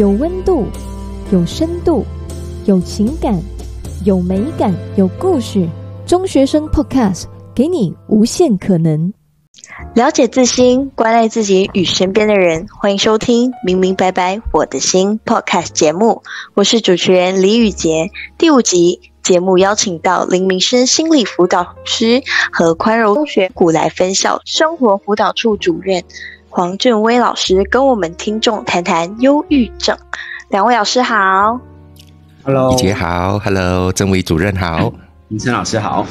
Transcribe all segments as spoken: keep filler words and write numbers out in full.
有温度，有深度，有情感，有美感，有故事。中学生 Podcast 给你无限可能。 了解自心，关爱自己与身边的人。欢迎收听明明白白我的心 Podcast 节目，我是主持人李雨洁。第五集节目邀请到林明生心理辅导师和宽柔中学古来分校生活辅导处主任黄振威老师，跟我们听众谈谈忧郁症。两位老师好。 Hello， 雨洁好 ，Hello， 郑伟主任好， 明生老师好。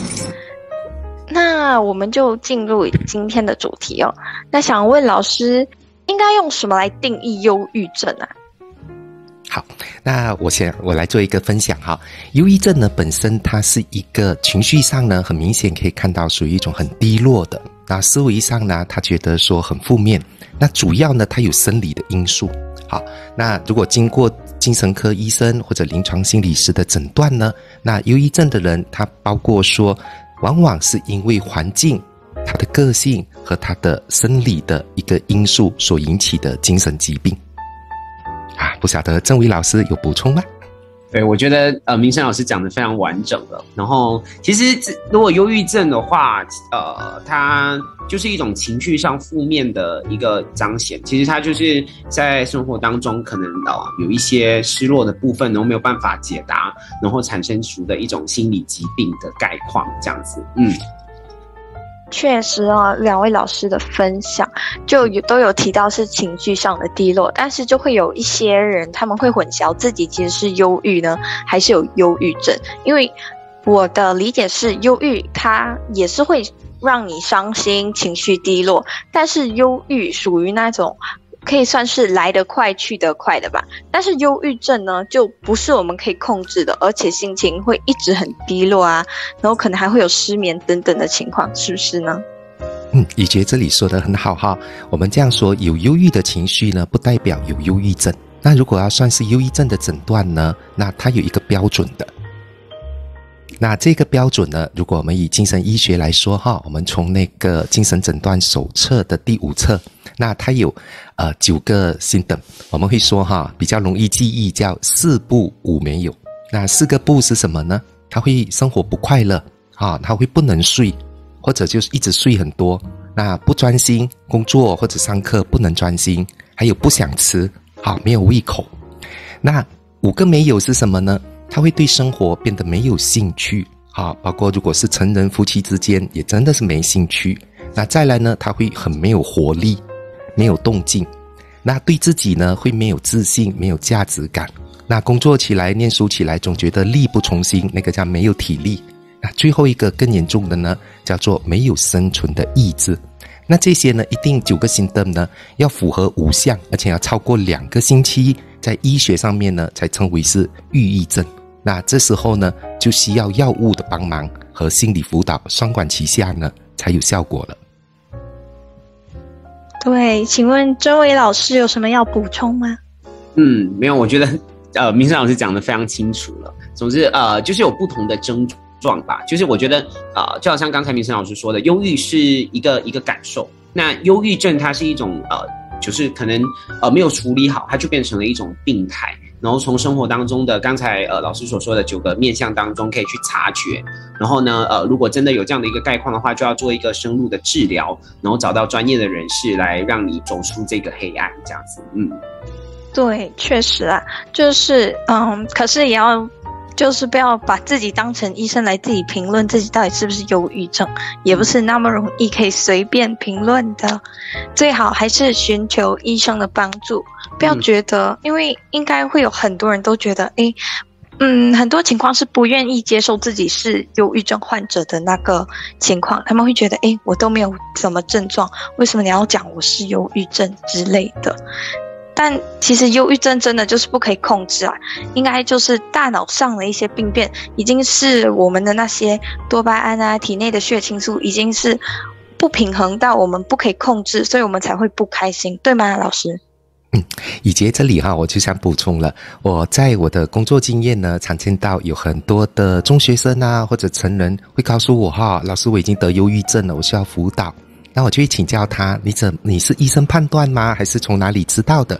那我们就进入今天的主题哦。那想问老师，应该用什么来定义忧郁症啊？ 好，那我先我来做一个分享哈。忧郁症呢本身它是一个情绪上呢很明显可以看到属于一种很低落的，那思维上呢他觉得说很负面，那主要呢它有生理的因素。好，那如果经过精神科医生或者临床心理师的诊断呢，那忧郁症的人他包括说往往是因为环境、他的个性和他的生理的一个因素所引起的精神疾病啊，不晓得郑伟老师有补充吗？ 对，我觉得呃，明生老师讲得非常完整了。然后，其实如果忧郁症的话，呃，它就是一种情绪上负面的一个彰显。其实它就是在生活当中可能呃有一些失落的部分，然后没有办法解答，然后产生出的一种心理疾病的概况，这样子。嗯。 确实啊，两位老师的分享就有都有提到是情绪上的低落，但是就会有一些人他们会混淆自己其实是忧郁呢，还是有忧郁症。因为我的理解是，忧郁它也是会让你伤心、情绪低落，但是忧郁属于那种可以算是来得快去得快的吧，但是忧郁症呢就不是我们可以控制的，而且心情会一直很低落啊，然后可能还会有失眠等等的情况，是不是呢？ 嗯，雨洁这里说得很好哈。我们这样说，有忧郁的情绪呢不代表有忧郁症，那如果要算是忧郁症的诊断呢，那它有一个标准的。那这个标准呢，如果我们以精神医学来说哈，我们从那个精神诊断手册的第五册，那它有呃九个星等，我们会说哈，比较容易记忆叫四不五没有。那四个不是什么呢？他会生活不快乐啊，他会不能睡，或者就是一直睡很多，那不专心工作或者上课不能专心，还有不想吃，好没有胃口。那五个没有是什么呢？他会对生活变得没有兴趣，好，包括如果是成人夫妻之间也真的是没兴趣。那再来呢，他会很没有活力，没有动静，那对自己呢会没有自信，没有价值感，那工作起来念书起来总觉得力不从心，那个叫没有体力。那最后一个更严重的呢叫做没有生存的意志。那这些呢一定九个星灯呢要符合五项，而且要超过两个星期，在医学上面呢才称为是抑郁症。那这时候呢就需要药物的帮忙和心理辅导双管齐下呢才有效果了。 对，请问郑伟老师有什么要补充吗？ 嗯，没有，我觉得呃，明生老师讲得非常清楚了。总之呃，就是有不同的症状吧，就是我觉得呃，就好像刚才明生老师说的，忧郁是一个一个感受，那忧郁症它是一种呃，就是可能呃没有处理好，它就变成了一种病态。然后从生活当中的刚才呃老师所说的九个面向当中可以去察觉，然后呢呃如果真的有这样的一个概况的话，就要做一个深入的治疗，然后找到专业的人士来让你走出这个黑暗，这样子。嗯， 对，确实啊，就是嗯，可是也要就是不要把自己当成医生来自己评论自己到底是不是忧郁症，也不是那么容易可以随便评论的，最好还是寻求医生的帮助。不要觉得、嗯、因为应该会有很多人都觉得诶嗯，很多情况是不愿意接受自己是忧郁症患者的那个情况，他们会觉得诶我都没有什么症状，为什么你要讲我是忧郁症之类的。但其实忧郁症真的就是不可以控制啊，应该就是大脑上的一些病变，已经是我们的那些多巴胺啊，体内的血清素已经是不平衡到我们不可以控制，所以我们才会不开心，对吗老师？ 嗯，以杰这里哈，我就想补充了，我在我的工作经验呢，常见到有很多的中学生啊或者成人会告诉我哈，老师我已经得忧郁症了，我需要辅导。那我就会请教他，你怎你是医生判断吗？还是从哪里知道的？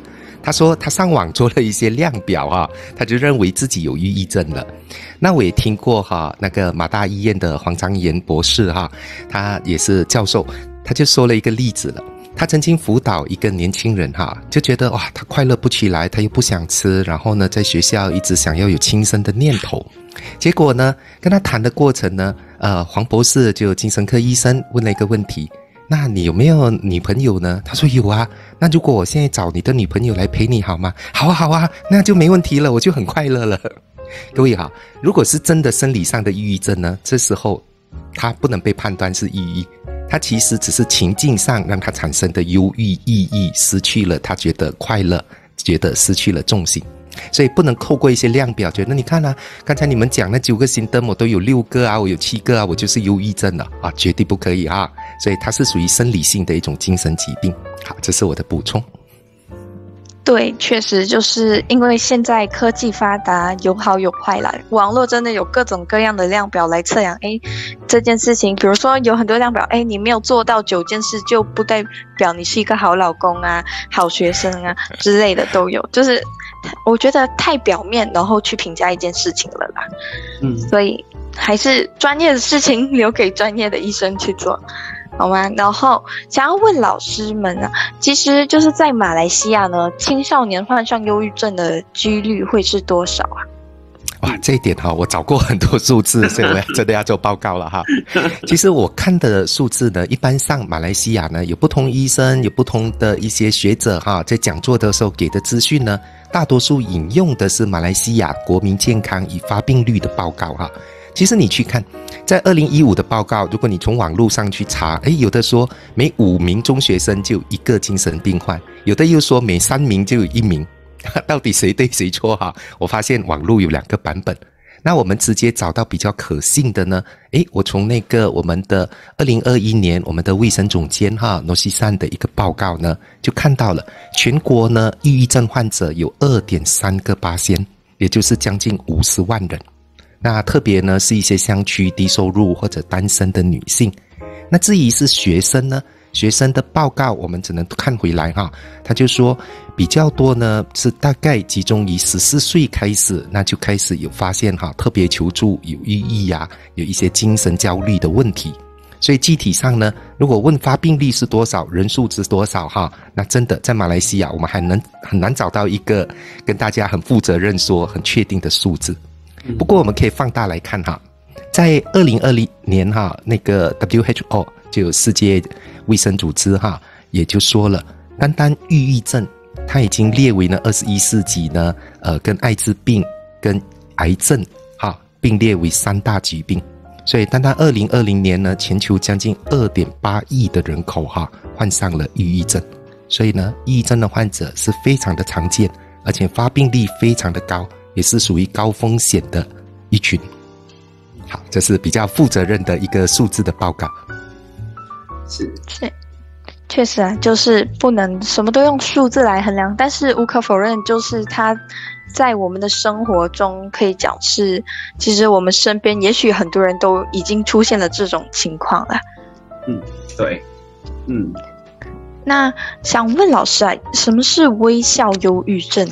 他说他上网做了一些量表哈、啊，他就认为自己有抑郁症了。那我也听过哈、啊，那个马大医院的黄章炎博士哈、啊，他也是教授，他就说了一个例子了。他曾经辅导一个年轻人哈，就觉得哇，他快乐不起来，他又不想吃，然后呢，在学校一直想要有轻生的念头。结果呢，跟他谈的过程呢，呃，黄博士就精神科医生问了一个问题：那你有没有女朋友呢？他说有啊。那如果我现在找你的女朋友来陪你好吗？好啊，好啊，那就没问题了，我就很快乐了。各位好，如果是真的生理上的抑郁症呢，这时候他不能被判断是抑郁。它其实只是情境上让它产生的忧郁意义失去了，他觉得快乐，觉得失去了重心，所以不能透过一些量表觉得你看啊，刚才你们讲那九个心灯我都有六个啊，我有七个啊，我就是忧郁症了啊，绝对不可以啊，所以它是属于生理性的一种精神疾病。好，这是我的补充。 对，确实就是因为现在科技发达，有好有坏啦。网络真的有各种各样的量表来测量，诶，这件事情，比如说有很多量表，诶，你没有做到九件事，就不代表你是一个好老公啊、好学生啊之类的都有。就是我觉得太表面，然后去评价一件事情了啦。嗯，所以还是专业的事情留给专业的医生去做。好吗？然后想要问老师们啊，其实就是在马来西亚呢，青少年患上忧郁症的几率会是多少啊？ 哇，这一点哈、哦，我找过很多数字，所以我真的要做报告了哈。其实我看的数字呢，一般上马来西亚呢，有不同医生，有不同的一些学者哈，在讲座的时候给的资讯呢，大多数引用的是马来西亚国民健康与发病率的报告哈。其实你去看，在二零一五的报告，如果你从网络上去查，诶，有的说每五名中学生就有一个精神病患，有的又说每三名就有一名，到底谁对谁错哈？我发现网络有两个版本。那我们直接找到比较可信的呢？诶，我从那个我们的二零二一年我们的卫生总监哈罗西善的一个报告呢，就看到了全国呢抑郁症患者有 二点三个百分点，也就是将近五十万人。那特别呢是一些乡区低收入或者单身的女性。那至于是学生呢，学生的报告我们只能看回来哈，他就说比较多呢是大概集中于十四岁开始，那就开始有发现哈，特别求助有抑郁啊，有一些精神焦虑的问题。所以具体上呢，如果问发病率是多少，人数是多少哈，那真的在马来西亚我们还能很难找到一个跟大家很负责任说很确定的数字。不过我们可以放大来看哈，在二零二零年哈，那个 W H O 就世界卫生组织哈，也就说了，单单抑郁症它已经列为呢二十一世纪呢，呃，跟艾滋病跟癌症哈并列为三大疾病。所以单单二零二零年呢，全球将近 二点八亿的人口哈患上了抑郁症。所以呢，抑郁症的患者是非常的常见，而且发病率非常的高，也是属于高风险的一群。好，这是比较负责任的一个数字的报告。 是是，确实啊，就是不能什么都用数字来衡量，但是无可否认，就是它在我们的生活中可以讲是，其实我们身边也许很多人都已经出现了这种情况了。 嗯，对，嗯。 那想问老师啊，什么是微笑忧郁症？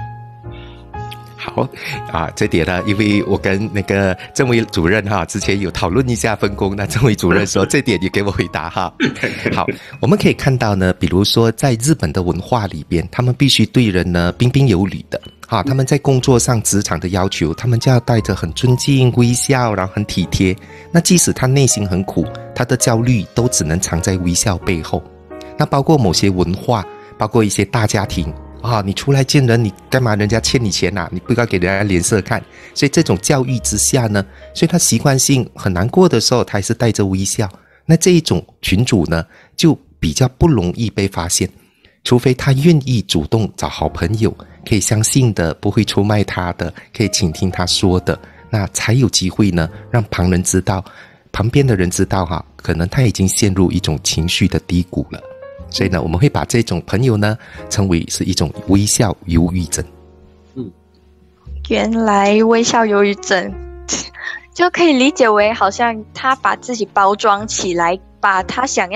好啊，这点呢，因为我跟那个郑伟主任哈之前有讨论一下分工，那郑伟主任说这点也给我回答哈。好，我们可以看到呢，比如说在日本的文化里边，他们必须对人呢彬彬有礼的啊，他们在工作上职场的要求，他们就要带着很尊敬、微笑，然后很体贴。那即使他内心很苦，他的焦虑都只能藏在微笑背后。那包括某些文化，包括一些大家庭啊，你出来见人，你干嘛人家欠你钱啊？你不要给人家脸色看。所以这种教育之下呢，所以他习惯性很难过的时候，他还是带着微笑。那这一种群组呢，就比较不容易被发现，除非他愿意主动找好朋友，可以相信的，不会出卖他的，可以倾听他说的，那才有机会呢，让旁人知道，旁边的人知道哈，可能他已经陷入一种情绪的低谷了。所以呢，我们会把这种朋友呢称为是一种微笑忧郁症。 嗯，原来微笑忧郁症就可以理解为好像他把自己包装起来，把他想要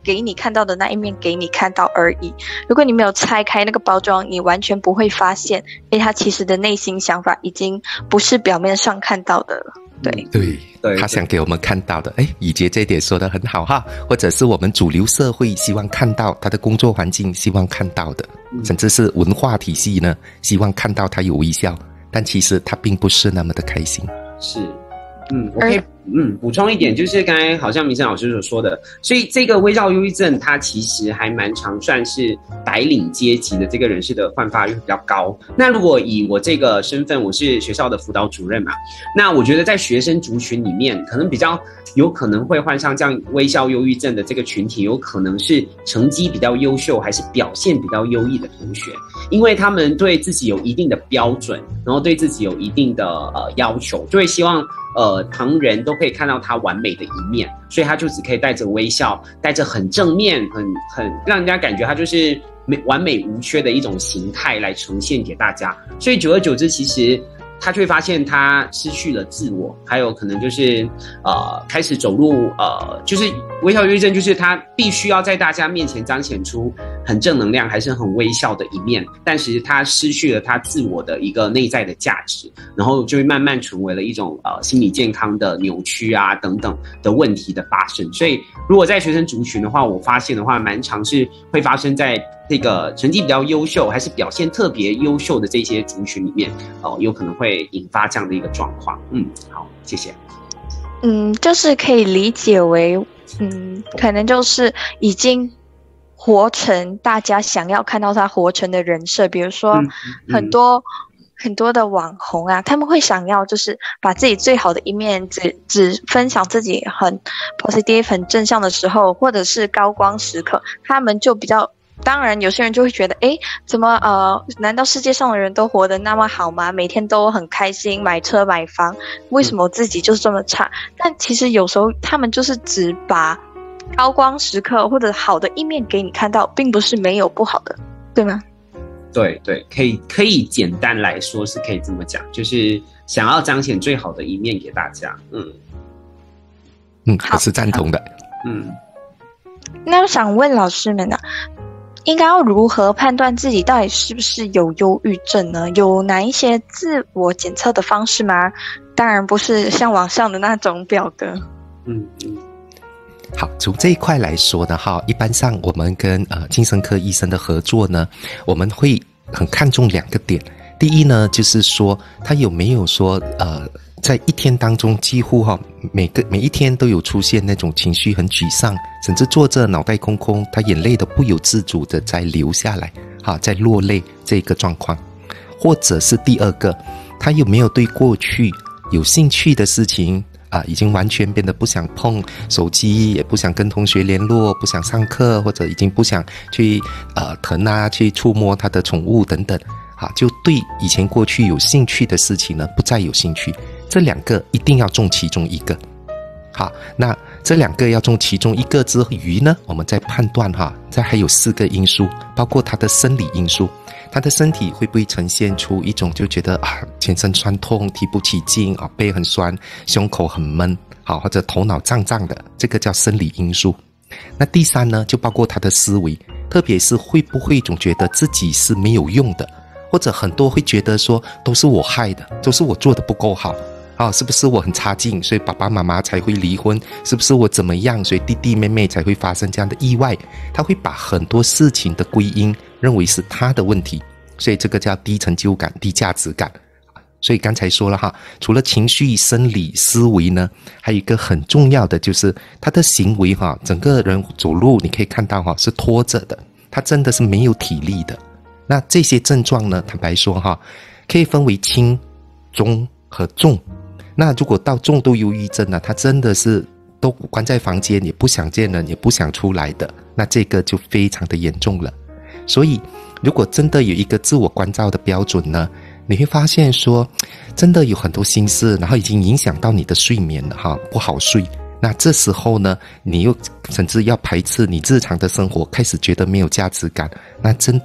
给你看到的那一面给你看到而已。如果你没有拆开那个包装，你完全不会发现，诶，他其实的内心想法已经不是表面上看到的了。对对对，他想给我们看到的，哎，以杰这一点说得很好哈，或者是我们主流社会希望看到他的工作环境，希望看到的，甚至是文化体系呢，希望看到他有微笑，但其实他并不是那么的开心。 是，嗯，我可以嗯补充一点，就是刚才好像明生老师所说的，所以这个微笑忧郁症，它其实还蛮常算是白领阶级的这个人士的焕发率比较高。那如果以我这个身份，我是学校的辅导主任嘛，那我觉得在学生族群里面，可能比较有可能会患上这样微笑忧郁症的这个群体，有可能是成绩比较优秀，还是表现比较优异的同学，因为他们对自己有一定的标准，然后对自己有一定的呃要求，就会希望呃旁人都可以看到他完美的一面，所以他就只可以带着微笑，带着很正面、很很让人家感觉他就是美完美无缺的一种形态来呈现给大家。所以久而久之，其实他就会发现他失去了自我，还有可能就是呃开始走入呃就是微笑忧郁症，就是他必须要在大家面前彰显出很正能量还是很微笑的一面，但是他失去了他自我的一个内在的价值，然后就会慢慢成为了一种呃心理健康的扭曲啊等等的问题的发生。所以如果在学生族群的话，我发现的话蛮常是会发生在这个成绩比较优秀还是表现特别优秀的这些族群里面，哦、呃，有可能会引发这样的一个状况。嗯，好，谢谢。 嗯，就是可以理解为，嗯，可能就是已经活成大家想要看到他活成的人设，比如说嗯嗯、 很多很多的网红啊，他们会想要就是把自己最好的一面只只分享自己很 positive 很正向的时候，或者是高光时刻，他们就比较。当然有些人就会觉得，诶，怎么呃难道世界上的人都活得那么好吗？每天都很开心，买车买房，为什么我自己就是这么差？但其实有时候他们就是只把高光时刻或者好的一面给你看到，并不是没有不好的，对吗？ 对对，可以可以简单来说是可以这么讲，就是想要彰显最好的一面给大家。嗯嗯，我是赞同的。 嗯， 那我想问老师们啊，应该要如何判断自己到底是不是有忧郁症呢？有哪一些自我检测的方式吗？当然不是像网上的那种表格。 嗯嗯。 好，从这一块来说呢，哈，一般上我们跟呃精神科医生的合作呢，我们会很看重两个点。第一呢，就是说他有没有说呃。在一天当中几乎哈、哦、每个每一天都有出现那种情绪很沮丧，甚至坐着脑袋空空，他眼泪都不由自主的在流下来，哈，在落泪这个状况。或者是第二个，他有没有对过去有兴趣的事情啊，已经完全变得不想碰手机，也不想跟同学联络，不想上课，或者已经不想去呃疼啊，去触摸他的宠物等等，啊，就对以前过去有兴趣的事情呢，不再有兴趣。这两个一定要中其中一个。好，那这两个要中其中一个之余呢，我们再判断哈，这还有四个因素，包括他的生理因素，他的身体会不会呈现出一种就觉得啊全身酸痛、提不起劲啊，背很酸、胸口很闷，好，或者头脑胀胀的，这个叫生理因素。那第三呢，就包括他的思维，特别是会不会总觉得自己是没有用的，或者很多会觉得说都是我害的，都是我做的不够好。啊，是不是我很差劲，所以爸爸妈妈才会离婚？是不是我怎么样，所以弟弟妹妹才会发生这样的意外？他会把很多事情的归因认为是他的问题，所以这个叫低成就感、低价值感。所以刚才说了哈，除了情绪、生理、思维呢，还有一个很重要的就是他的行为哈，整个人走路你可以看到哈是拖着的，他真的是没有体力的。那这些症状呢，坦白说哈，可以分为轻、中和重。那如果到重度忧郁症呢，他真的是都关在房间，也不想见人，也不想出来的，那这个就非常的严重了。所以如果真的有一个自我关照的标准呢，你会发现说真的有很多心事，然后已经影响到你的睡眠了哈，不好睡。那这时候呢，你又甚至要排斥你日常的生活，开始觉得没有价值感，那真的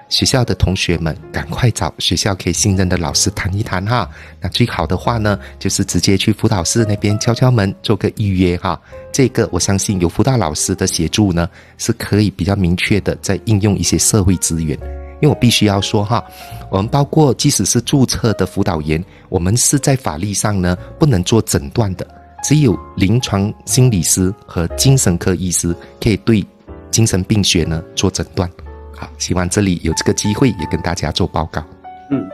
学校的同学们赶快找学校可以信任的老师谈一谈哈。那最好的话呢，就是直接去辅导室那边敲敲门做个预约哈。这个我相信有辅导老师的协助呢，是可以比较明确的在应用一些社会资源。因为我必须要说哈，我们包括即使是注册的辅导员，我们是在法律上呢不能做诊断的，只有临床心理师和精神科医师可以对精神病学呢做诊断。好，希望这里有这个机会也跟大家做报告。 嗯，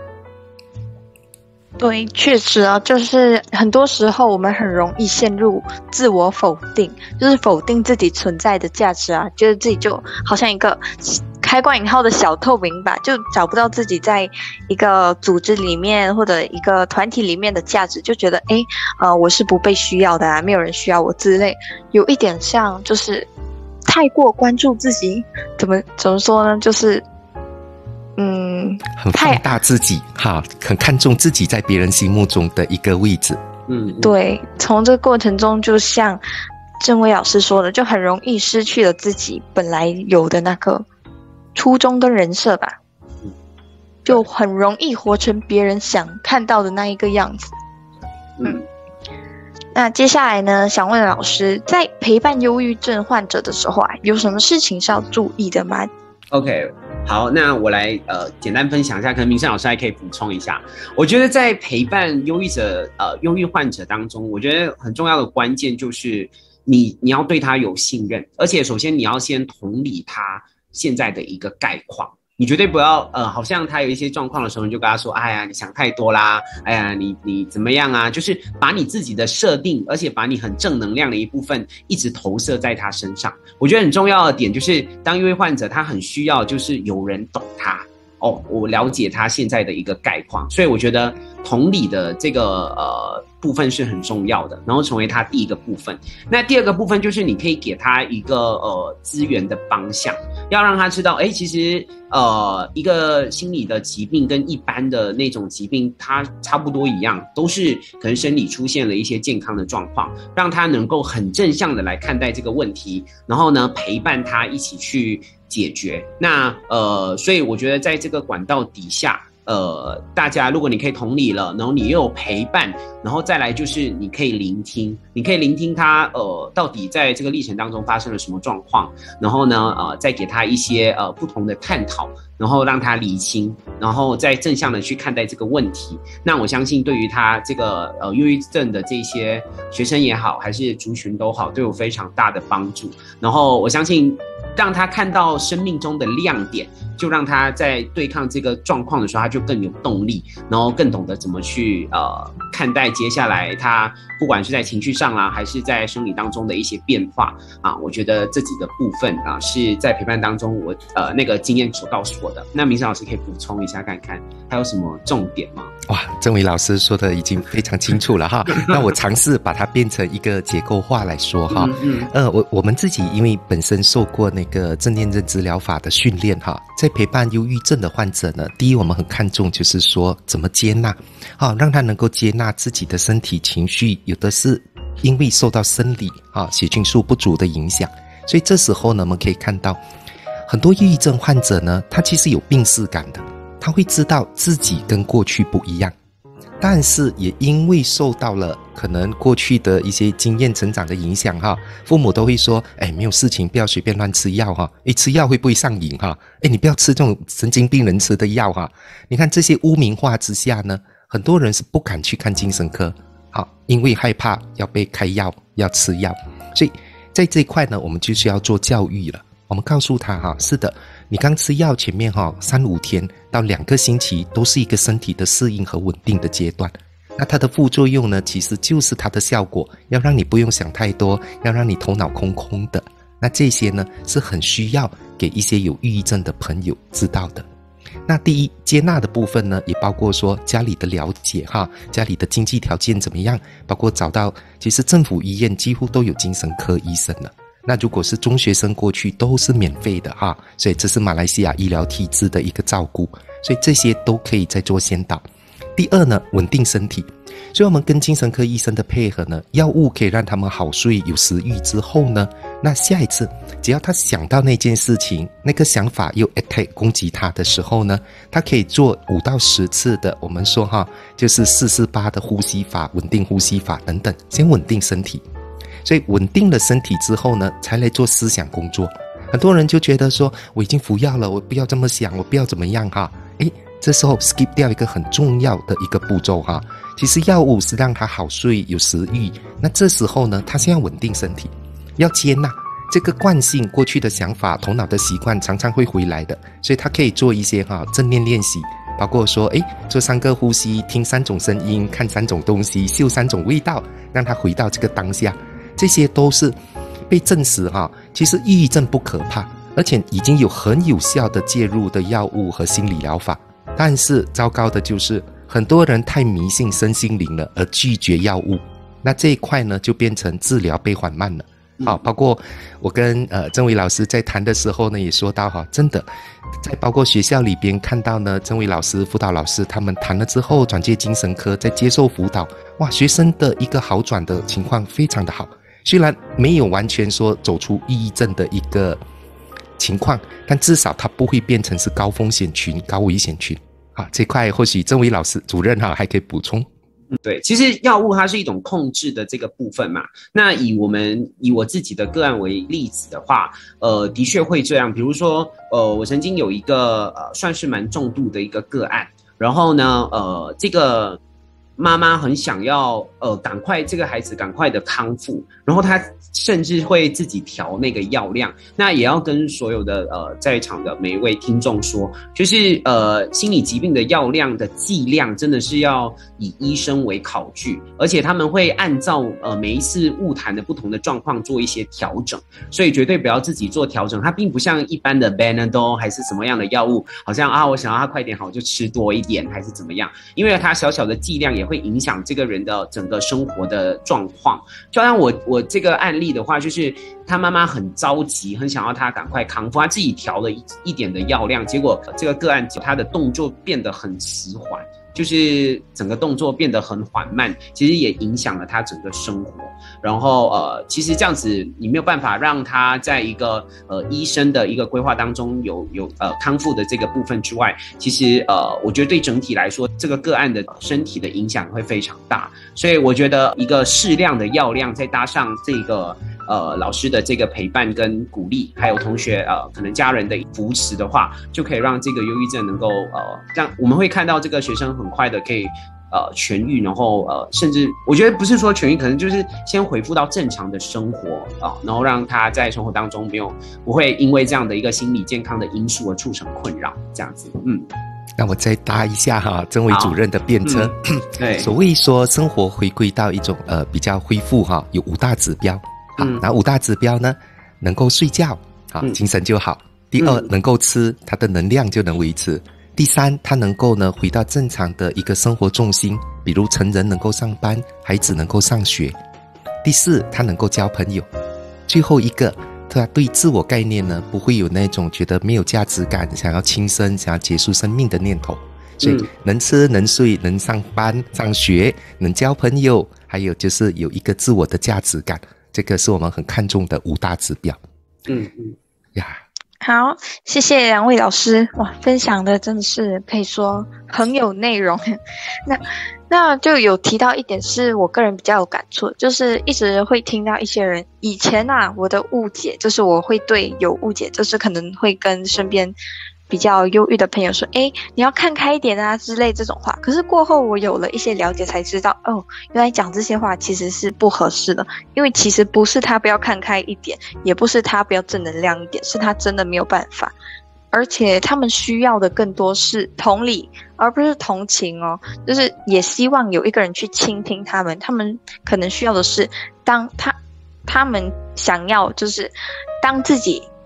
对，确实啊，就是很多时候我们很容易陷入自我否定，就是否定自己存在的价值啊，觉得自己就好像一个开关引号的小透明吧，就找不到自己在一个组织里面或者一个团体里面的价值，就觉得诶呃，我是不被需要的啊，没有人需要我之类，有一点像就是太过关注自己，怎么怎么说呢？就是嗯， 很放大自己哈，很看重自己在别人心目中的一个位置。 嗯， 对，从这个过程中，就像郑威老师说的，就很容易失去了自己本来有的那个初衷跟人设吧，就很容易活成别人想看到的那一个样子。嗯，那接下来呢，想问老师，在陪伴忧郁症患者的时候啊，有什么事情是要注意的吗 ？OK， 好，那我来呃简单分享一下，可能明胜老师还可以补充一下。我觉得在陪伴忧郁者呃忧郁患者当中，我觉得很重要的关键就是你你要对他有信任，而且首先你要先同理他现在的一个概况。你绝对不要，呃，好像他有一些状况的时候，你就跟他说，哎呀，你想太多啦，哎呀，你你怎么样啊？就是把你自己的设定，而且把你很正能量的一部分，一直投射在他身上。我觉得很重要的点就是，当忧郁患者，他很需要就是有人懂他。哦，我了解他现在的一个概况，所以我觉得同理的这个呃部分是很重要的，然后成为他第一个部分。那第二个部分就是你可以给他一个呃资源的方向，要让他知道，哎，其实呃一个心理的疾病跟一般的那种疾病，它差不多一样，都是可能生理出现了一些健康的状况，让他能够很正向的来看待这个问题，然后呢陪伴他一起去解决。那呃，所以我觉得在这个管道底下，呃，大家如果你可以同理了，然后你又有陪伴，然后再来就是你可以聆听，你可以聆听他呃到底在这个历程当中发生了什么状况，然后呢呃再给他一些呃不同的探讨，然后让他理清，然后再正向的去看待这个问题。那我相信对于他这个呃忧郁症的这些学生也好，还是族群都好，都有非常大的帮助。然后我相信让他看到生命中的亮点，就让他在对抗这个状况的时候，他就更有动力，然后更懂得怎么去呃看待接下来他不管是在情绪上啦，还是在生理当中的一些变化啊。我觉得这几个部分啊，是在陪伴当中我呃那个经验所告诉我的。那明胜老师可以补充一下看看，还有什么重点吗？ 哇，郑伟老师说的已经非常清楚了哈。那我尝试把它变成一个结构化来说哈。嗯嗯呃，我我们自己因为本身受过那个正念认知疗法的训练哈，在陪伴忧郁症的患者呢，第一我们很看重就是说怎么接纳，啊，让他能够接纳自己的身体情绪，有的是因为受到生理啊血清素不足的影响，所以这时候呢，我们可以看到很多抑郁症患者呢，他其实有病识感的，他会知道自己跟过去不一样，但是也因为受到了可能过去的一些经验成长的影响哈，父母都会说，哎，没有事情不要随便乱吃药哈，哎，吃药会不会上瘾哈？哎，你不要吃这种神经病人吃的药哈。你看这些污名化之下呢，很多人是不敢去看精神科，好，因为害怕要被开药，要吃药。所以在这一块呢，我们就需要做教育了。我们告诉他哈，是的，你刚吃药前面哈三五天到两个星期都是一个身体的适应和稳定的阶段。那它的副作用呢，其实就是它的效果，要让你不用想太多，要让你头脑空空的。那这些呢，是很需要给一些有抑郁症的朋友知道的。那第一，接纳的部分呢，也包括说家里的了解哈，家里的经济条件怎么样，包括找到，其实政府医院几乎都有精神科医生了。那如果是中学生过去都是免费的哈，所以这是马来西亚医疗体制的一个照顾，所以这些都可以再做先导。 第二呢，稳定身体。所以我们跟精神科医生的配合呢，药物可以让他们好睡有食欲之后呢，那下一次只要他想到那件事情，那个想法又 attack 攻击他的时候呢，他可以做五到十次的我们说哈，就是四四八的呼吸法、稳定呼吸法等等，先稳定身体。所以稳定了身体之后呢，才来做思想工作。很多人就觉得说，我已经服药了，我不要这么想，我不要怎么样哈。诶，这时候 skip 掉一个很重要的一个步骤哈。其实药物是让他好睡有食欲，那这时候呢，他先要稳定身体，要接纳这个惯性过去的想法、头脑的习惯常常会回来的，所以他可以做一些哈正念练习，包括说诶做三个呼吸，听三种声音，看三种东西，嗅三种味道，让他回到这个当下。这些都是被证实哈，其实抑郁症不可怕，而且已经有很有效的介入的药物和心理疗法。但是糟糕的就是很多人太迷信身心灵了，而拒绝药物，那这一块呢就变成治疗被缓慢了。好、嗯，包括我跟呃曾伟老师在谈的时候呢，也说到哈，真的在包括学校里边看到呢，曾伟老师、辅导老师他们谈了之后，转介精神科，在接受辅导，哇，学生的一个好转的情况非常的好。虽然没有完全说走出抑郁症的一个情况，但至少它不会变成是高风险群、高危险群。啊，这块或许曾伟老师主任哈还可以补充。 对，其实药物它是一种控制的这个部分嘛。那以我们以我自己的个案为例子的话，呃，的确会这样。比如说，呃，我曾经有一个呃算是蛮重度的一个个案，然后呢，呃，这个妈妈很想要呃赶快这个孩子赶快的康复，然后她甚至会自己调那个药量。那也要跟所有的呃在场的每一位听众说，就是呃心理疾病的药量的剂量真的是要以医生为考据，而且他们会按照呃每一次误谈的不同的状况做一些调整，所以绝对不要自己做调整。它并不像一般的 Benadryl 还是什么样的药物，好像啊我想要它快点好就吃多一点还是怎么样，因为它小小的剂量也会影响这个人的整个生活的状况。就像我我这个案例的话，就是他妈妈很着急，很想要他赶快康复，他自己调了一一点的药量，结果这个个案他的动作变得很迟缓，就是整个动作变得很缓慢，其实也影响了他整个生活。然后呃，其实这样子你没有办法让他在一个呃医生的一个规划当中有有呃康复的这个部分之外，其实呃我觉得对整体来说，这个个案的身体的影响会非常大。所以我觉得一个适量的药量，再搭上这个呃老师的这个陪伴跟鼓励，还有同学呃可能家人的扶持的话，就可以让这个忧郁症能够呃让我们会看到这个学生很快的可以呃痊愈，然后呃甚至我觉得不是说痊愈，可能就是先恢复到正常的生活啊、呃，然后让他在生活当中没有不会因为这样的一个心理健康的因素而促成困扰，这样子。嗯， 那我再搭一下哈，曾伟主任的便车。 嗯、对， 所谓说生活回归到一种呃比较恢复哈，有五大指标。好，嗯、那五大指标呢，能够睡觉，好，嗯、精神就好。第二，嗯、能够吃，他的能量就能维持。第三，他能够呢回到正常的一个生活重心，比如成人能够上班，孩子能够上学。第四，他能够交朋友。最后一个，他对自我概念呢不会有那种觉得没有价值感，想要轻生，想要结束生命的念头。所以能吃能睡能上班上学能交朋友，还有就是有一个自我的价值感，这个是我们很看重的五大指标。 嗯嗯呀。好，谢谢两位老师，哇，分享的真的是可以说很有内容。那那就有提到一点是我个人比较有感触，就是一直会听到一些人以前啊，我的误解就是我会对有误解，就是可能会跟身边比较忧郁的朋友说，诶，你要看开一点啊之类这种话。可是过后我有了一些了解才知道，哦，原来讲这些话其实是不合适的，因为其实不是他不要看开一点，也不是他不要正能量一点，是他真的没有办法。而且他们需要的更多是同理，而不是同情哦，就是也希望有一个人去倾听他们，他们可能需要的是当他他们想要就是当自己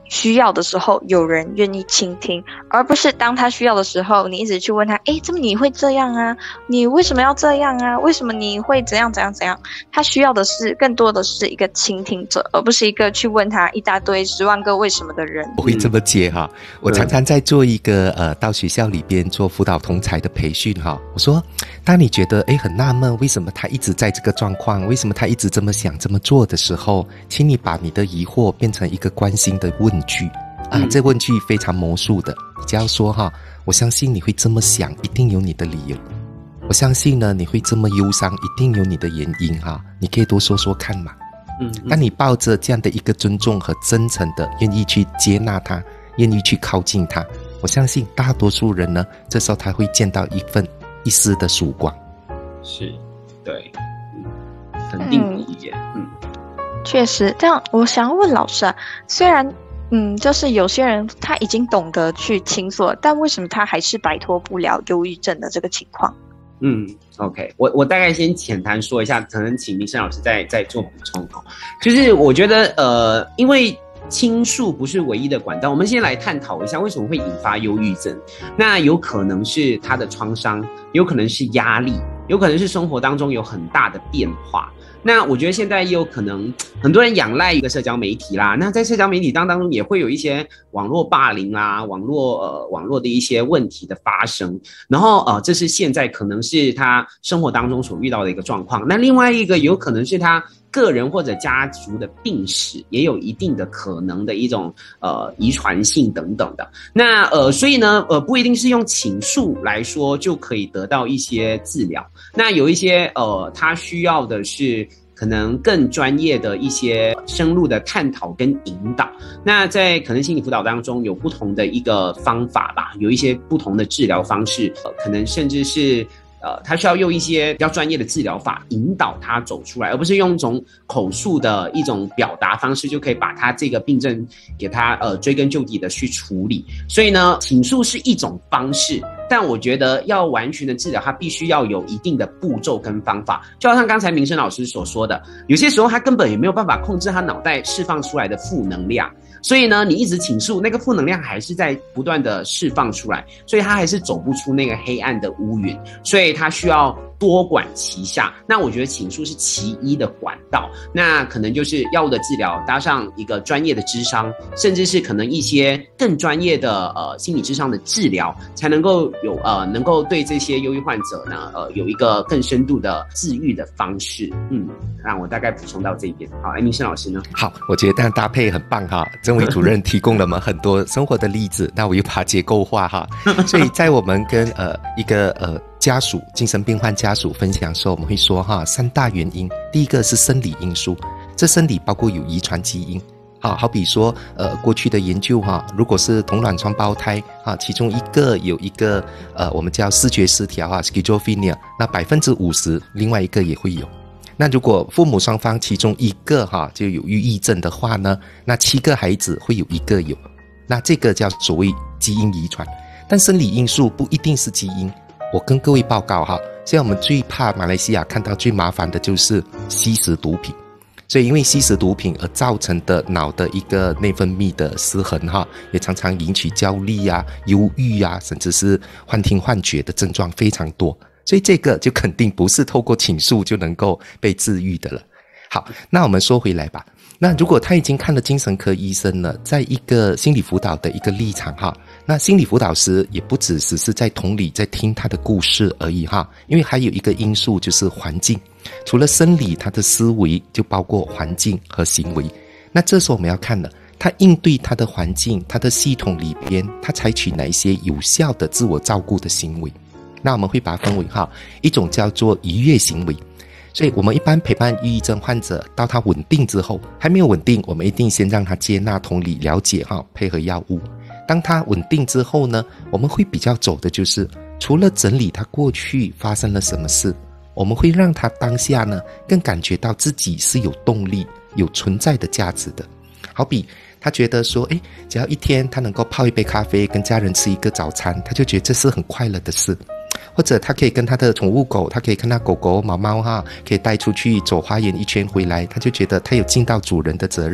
需要的时候有人愿意倾听，而不是当他需要的时候你一直去问他，诶，怎么你会这样啊，你为什么要这样啊，为什么你会怎样怎样怎样。他需要的是更多的是一个倾听者，而不是一个去问他一大堆十万个为什么的人。 我会这么接哈，我常常在做一个呃到学校里边做辅导同才的培训哈，我说当你觉得诶很纳闷为什么他一直在这个状况，为什么他一直这么想这么做的时候，请你把你的疑惑变成一个关心的问句啊、嗯，这问句非常魔术的，你只要说哈，我相信你会这么想一定有你的理由，我相信呢你会这么忧伤一定有你的原因哈，你可以多说说看嘛。嗯，当你抱着这样的一个尊重和真诚的愿意去接纳他，愿意去靠近他，我相信大多数人呢这时候他会见到一份一丝的曙光。 是，对，嗯，肯定理解。嗯， 确实这样。我想要问老师啊，虽然嗯就是有些人他已经懂得去倾诉了，但为什么他还是摆脱不了忧郁症的这个情况？ 嗯 ，OK， 我我大概先简单说一下，可能请明生老师再再做补充哦。就是我觉得呃，因为倾诉不是唯一的管道，我们先来探讨一下为什么会引发忧郁症。那有可能是他的创伤，有可能是压力，有可能是生活当中有很大的变化。那我觉得现在也有可能很多人仰赖一个社交媒体啦，那在社交媒体当中也会有一些网络霸凌啊，网络呃网络的一些问题的发生，然后呃这是现在可能是他生活当中所遇到的一个状况。那另外一个有可能是他个人或者家族的病史，也有一定的可能的一种呃遗传性等等的。那呃所以呢呃不一定是用倾诉来说就可以得到一些治疗。那有一些呃他需要的是可能更专业的一些深入的探讨跟引导。那在可能心理辅导当中有不同的一个方法吧，有一些不同的治疗方式，呃可能甚至是呃，他需要用一些比较专业的治疗法引导他走出来，而不是用一种口述的一种表达方式就可以把他这个病症给他呃追根究底的去处理。所以呢，倾诉是一种方式，但我觉得要完全的治疗，它必须要有一定的步骤跟方法。就好像刚才明生老师所说的，有些时候他根本也没有办法控制他脑袋释放出来的负能量。所以呢，你一直倾诉，那个负能量还是在不断的释放出来，所以他还是走不出那个黑暗的乌云，所以他需要多管齐下。那我觉得倾诉是其一的管道，那可能就是药物的治疗搭上一个专业的諮商，甚至是可能一些更专业的呃心理諮商的治疗，才能够有呃能够对这些忧郁患者呢呃有一个更深度的治愈的方式。嗯，让我大概补充到这一边。好，明生老师呢？ 好，我觉得这样搭配很棒哈。郑伟主任提供了我们很多生活的例子，那我又把它结构化哈。所以在我们跟呃一个呃家属精神病患家属分享的时候，我们会说哈，三大原因，第一个是生理因素，这生理包括有遗传基因。好，好比说，呃，过去的研究哈，如果是同卵双胞胎啊，其中一个有一个呃，我们叫视觉失调啊 ，schizophrenia， 那百分之五十，另外一个也会有。那如果父母双方其中一个哈就有抑郁症的话呢，那七个孩子会有一个有，那这个叫所谓基因遗传。但生理因素不一定是基因，我跟各位报告哈，现在我们最怕马来西亚看到最麻烦的就是吸食毒品。所以因为吸食毒品而造成的脑的一个内分泌的失衡哈，也常常引起焦虑啊、忧郁啊，甚至是幻听幻觉的症状非常多。所以这个就肯定不是透过倾诉就能够被治愈的了。好，那我们说回来吧。那如果他已经看了精神科医生了，在一个心理辅导的一个立场哈，那心理辅导师也不只只是在同理在听他的故事而已哈，因为还有一个因素就是环境。除了生理，他的思维就包括环境和行为。那这时候我们要看了，他应对他的环境，他的系统里边，他采取哪一些有效的自我照顾的行为。那我们会把它分为哈，一种叫做愉悦行为。所以我们一般陪伴抑郁症患者到他稳定之后，还没有稳定，我们一定先让他接纳、同理、了解哈，配合药物。当他稳定之后呢，我们会比较走的就是除了整理他过去发生了什么事，我们会让他当下呢更感觉到自己是有动力、有存在的价值的。好比他觉得说，诶，只要一天他能够泡一杯咖啡，跟家人吃一个早餐，他就觉得这是很快乐的事。或者他可以跟他的宠物狗，他可以跟他狗狗毛毛哈，可以带出去走花园一圈回来，他就觉得他有尽到主人的责任，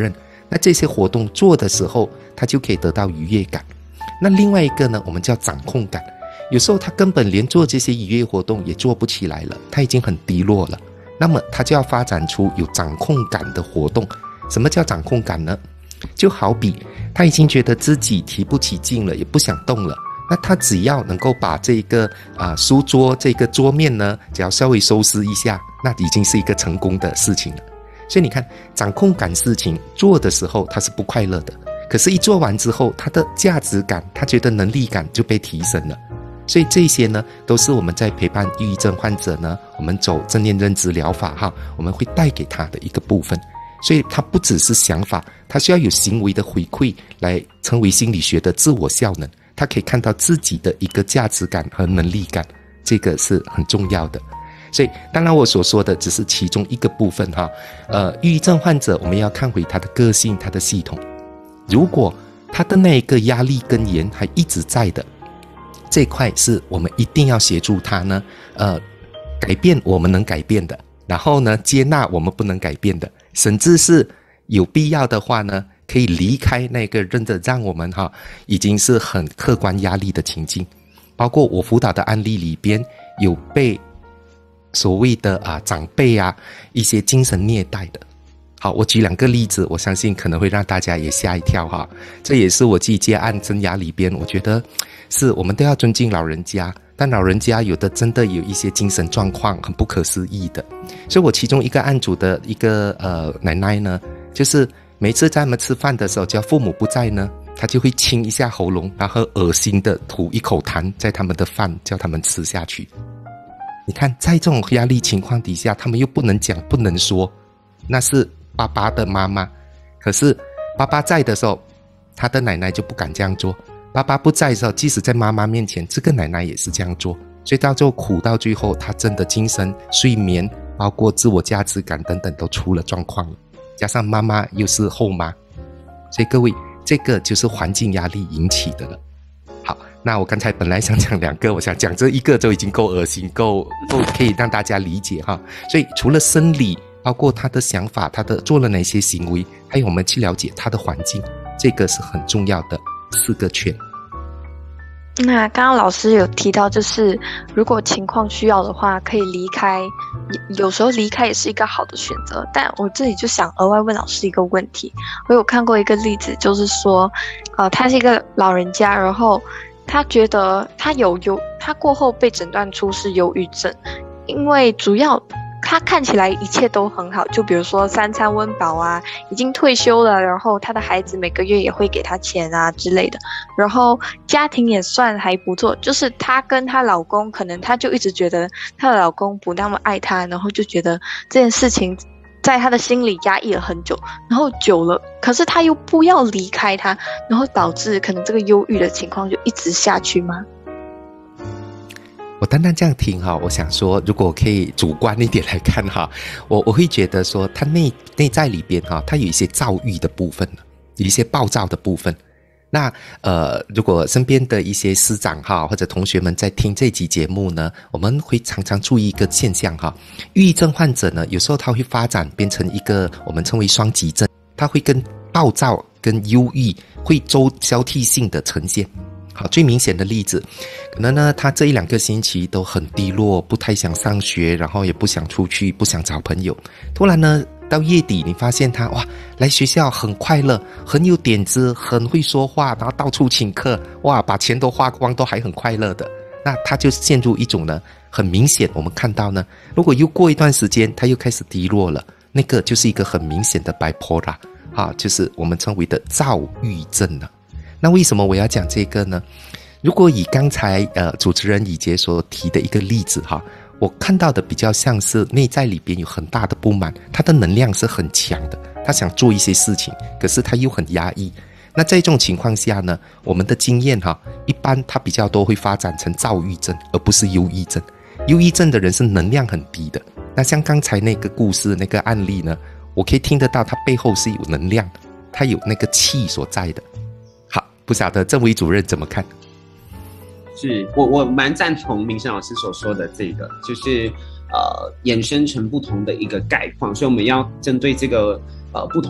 那这些活动做的时候，他就可以得到愉悦感。那另外一个呢，我们叫掌控感。有时候他根本连做这些愉悦活动也做不起来了，他已经很低落了。那么他就要发展出有掌控感的活动。什么叫掌控感呢？就好比他已经觉得自己提不起劲了，也不想动了。那他只要能够把这个啊、呃、书桌这个桌面呢，只要稍微收拾一下，那已经是一个成功的事情了。所以你看，掌控感事情做的时候他是不快乐的，可是一做完之后，他的价值感，他觉得能力感就被提升了。所以这些呢，都是我们在陪伴抑郁症患者呢，我们走正念认知疗法哈，我们会带给他的一个部分。所以它不只是想法，它需要有行为的回馈来成为心理学的自我效能。他可以看到自己的一个价值感和能力感，这个是很重要的。所以当然我所说的只是其中一个部分哈。呃，抑郁症患者我们要看回他的个性，他的系统。如果他的那一个压力根源还一直在的，这块是我们一定要协助他呢，呃，改变我们能改变的，然后呢，接纳我们不能改变的，甚至是有必要的话呢，可以离开那个真的让我们哈已经是很客观压力的情境。包括我辅导的案例里边有被所谓的啊长辈啊一些精神虐待的。好，我举两个例子，我相信可能会让大家也吓一跳哈。这也是我自己接案生涯里边，我觉得是我们都要尊敬老人家，但老人家有的真的有一些精神状况很不可思议的。所以我其中一个案主的一个呃奶奶呢，就是每次在他们吃饭的时候，只要父母不在呢，她就会清一下喉咙，然后恶心的吐一口痰在他们的饭，叫他们吃下去。你看，在这种压力情况底下，他们又不能讲不能说，那是爸爸的妈妈，可是爸爸在的时候，他的奶奶就不敢这样做。爸爸不在的时候，即使在妈妈面前，这个奶奶也是这样做。所以到最后苦到最后，他真的精神、睡眠，包括自我价值感等等都出了状况了。加上妈妈又是后妈，所以各位，这个就是环境压力引起的了。好，那我刚才本来想讲两个，我想讲这一个就已经够恶心，够够可以让大家理解哈。所以除了生理，包括他的想法，他的做了哪些行为，还有我们去了解他的环境，这个是很重要的四个圈。 那刚刚老师有提到，就是如果情况需要的话，可以离开，有时候离开也是一个好的选择。但我自己就想额外问老师一个问题，我有看过一个例子，就是说，呃，他是一个老人家，然后他觉得他有忧，他过后被诊断出是忧郁症，因为主要他看起来一切都很好，就比如说三餐温饱啊，已经退休了，然后他的孩子每个月也会给他钱啊之类的，然后家庭也算还不错，就是她跟她老公，可能她就一直觉得她的老公不那么爱她，然后就觉得这件事情在她的心里压抑了很久，然后久了，可是她又不要离开他，然后导致可能这个忧郁的情况就一直下去吗？ 我单单这样听哈，我想说，如果可以主观一点来看哈，我我会觉得说，他内内在里边哈，他有一些躁郁的部分，有一些暴躁的部分。那呃，如果身边的一些师长哈或者同学们在听这集节目呢，我们会常常注意一个现象哈，抑郁症患者呢，有时候他会发展变成一个我们称为双极症，他会跟暴躁跟忧郁会周交替性的呈现。好，最明显的例子，可能呢，他这一两个星期都很低落，不太想上学，然后也不想出去，不想找朋友。突然呢，到月底，你发现他哇，来学校很快乐，很有点子，很会说话，然后到处请客，哇，把钱都花光，都还很快乐的。那他就陷入一种呢，很明显，我们看到呢，如果又过一段时间，他又开始低落了，那个就是一个很明显的 bipolar 啊，就是我们称为的躁郁症了。那为什么我要讲这个呢？如果以刚才呃主持人以杰所提的一个例子哈，我看到的比较像是内在里边有很大的不满，他的能量是很强的，他想做一些事情，可是他又很压抑。那在这种情况下呢，我们的经验哈，一般他比较多会发展成躁郁症，而不是忧郁症。忧郁症的人是能量很低的。那像刚才那个故事那个案例呢，我可以听得到他背后是有能量的，他有那个气所在的。不晓得郑伟主任怎么看？ 是我我蛮赞同明生老师所说的这个，就是呃衍生成不同的一个概况，所以我们要针对这个呃不同的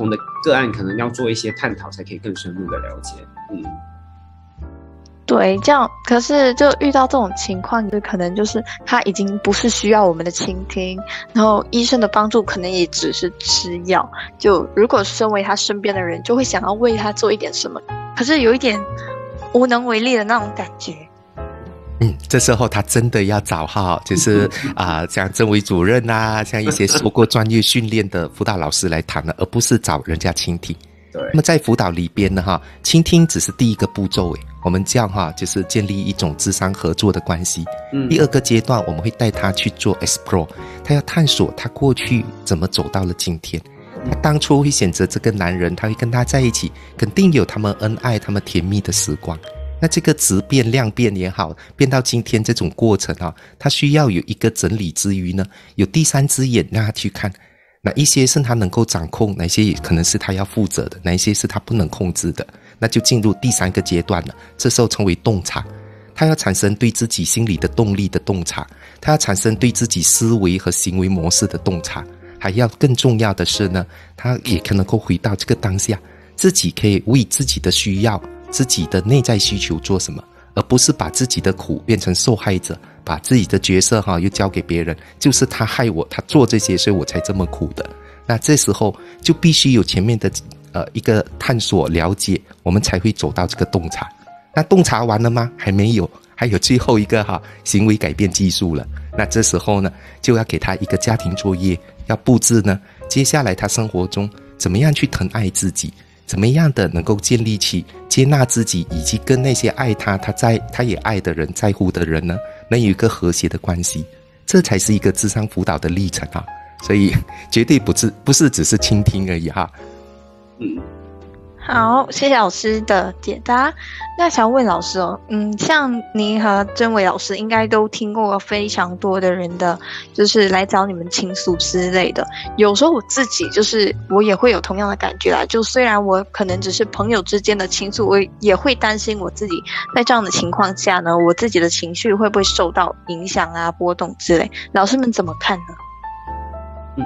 个案可能要做一些探讨，才可以更深入的了解。嗯。 对，这样可是就遇到这种情况，就可能就是他已经不是需要我们的倾听，然后医生的帮助可能也只是吃药。就如果身为他身边的人，就会想要为他做一点什么，可是有一点无能为力的那种感觉。 嗯，这时候他真的要找哈，就是啊、呃，像政委主任啊，像一些受过专业训练的辅导老师来谈了，而不是找人家倾听。那么在辅导里边呢，哈，倾听只是第一个步骤，诶，我们叫哈，就是建立一种咨商合作的关系。嗯，第二个阶段我们会带他去做 explore， 他要探索他过去怎么走到了今天。他当初会选择这个男人，他会跟他在一起，肯定有他们恩爱、他们甜蜜的时光。那这个质变量变也好，变到今天这种过程啊，他需要有一个整理之余呢，有第三只眼让他去看。哪一些是他能够掌控，哪些可能是他要负责的，哪一些是他不能控制的，那就进入第三个阶段了。这时候称为洞察，他要产生对自己心理的动力的洞察，他要产生对自己思维和行为模式的洞察，还要更重要的是呢，他也可能够回到这个当下，自己可以为自己的需要、自己的内在需求做什么，而不是把自己的苦变成受害者，把自己的角色哈又交给别人，就是他害我，他做这些，所以我才这么苦的。那这时候就必须有前面的呃一个探索了解，我们才会走到这个洞察。那洞察完了吗？还没有，还有最后一个哈行为改变技术了。那这时候呢，就要给他一个家庭作业，要布置呢，接下来他生活中怎么样去疼爱自己。怎么样的能够建立起接纳自己，以及跟那些爱他、他在他也爱的人、在乎的人呢，能有一个和谐的关系，这才是一个諮商輔導的歷程啊！所以絕對不是不是只是傾聽而已哈。 嗯，好，謝謝老師的解答。那想問老師哦，嗯，像你和曾偉老師應該都聽過非常多的人的，就是來找你們傾訴之類的。有時候我自己就是我也會有同樣的感覺啦，就雖然我可能只是朋友之間的傾訴，我也會擔心我自己在這樣的情況下呢，我自己的情緒會不會受到影響啊、波動之類。老師們怎麼看呢？ 嗯，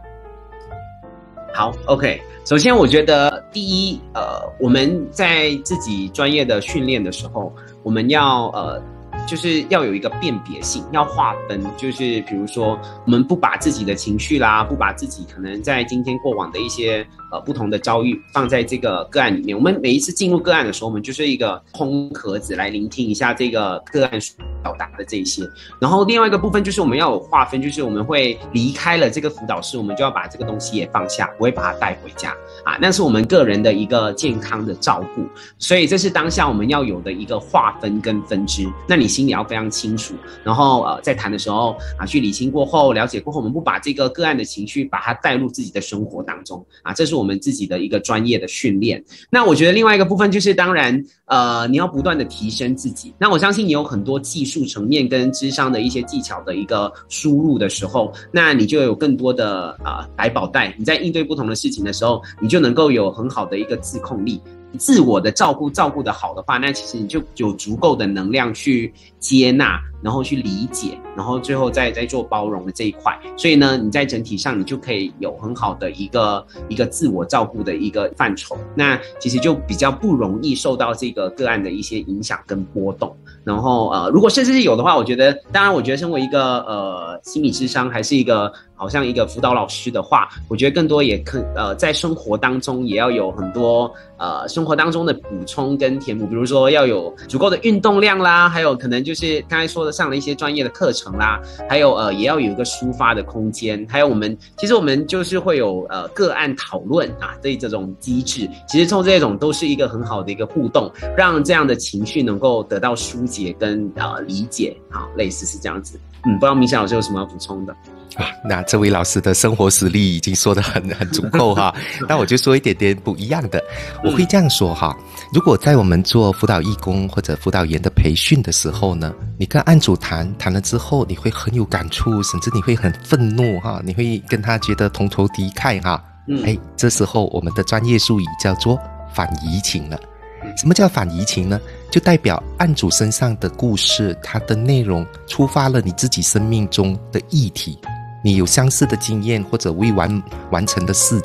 好 ，OK。首先，我觉得第一，呃，我们在自己专业的训练的时候，我们要呃，就是要有一个辨别性，要划分，就是比如说，我们不把自己的情绪啦，不把自己可能在今天过往的一些呃不同的遭遇放在这个个案里面。我们每一次进入个案的时候，我们就是一个空壳子来聆听一下这个个案表达的这些。然后另外一个部分就是我们要有划分，就是我们会离开了这个辅导室，我们就要把这个东西也放下，不会把它带回家啊。那是我们个人的一个健康的照顾，所以这是当下我们要有的一个划分跟分支。那你心里要非常清楚，然后呃在谈的时候啊，去理清过后、了解过后，我们不把这个个案的情绪把它带入自己的生活当中啊，这是我们自己的一个专业的训练。那我觉得另外一个部分就是，当然呃你要不断的提升自己。那我相信你有很多技术层面跟諮商的一些技巧的一个输入的时候，那你就有更多的呃百宝袋，你在应对不同的事情的时候，你就能够有很好的一个自控力。自我的照顾照顾的好的话，那其实你就有足够的能量去接纳，然后去理解，然后最后再再做包容的这一块。所以呢，你在整体上你就可以有很好的一个一个自我照顾的一个范畴。那其实就比较不容易受到这个个案的一些影响跟波动。然后呃，如果甚至是有的话，我觉得，当然，我觉得身为一个呃心理諮商，还是一个好像一个辅导老师的话，我觉得更多也可呃在生活当中也要有很多呃生活当中的补充跟填补，比如说要有足够的运动量啦，还有可能就是刚才说的上了一些专业的课程啦，还有呃也要有一个抒发的空间，还有我们其实我们就是会有呃个案讨论啊对这种机制，其实从这种都是一个很好的一个互动，让这样的情绪能够得到疏解跟呃理解，好，类似是这样子。嗯，不知道明霞老师有什么要补充的？ 啊，那这位老师的生活实力已经说得很很足够哈，那我就说一点点不一样的。我会这样说哈，如果在我们做辅导义工或者辅导员的培训的时候呢，你跟案主谈谈了之后，你会很有感触，甚至你会很愤怒哈，你会跟他觉得同仇敌忾哈。嗯，哎，这时候我们的专业术语叫做反移情了。什么叫反移情呢？就代表案主身上的故事，它的内容触发了你自己生命中的议题，你有相似的经验或者未完完成的事件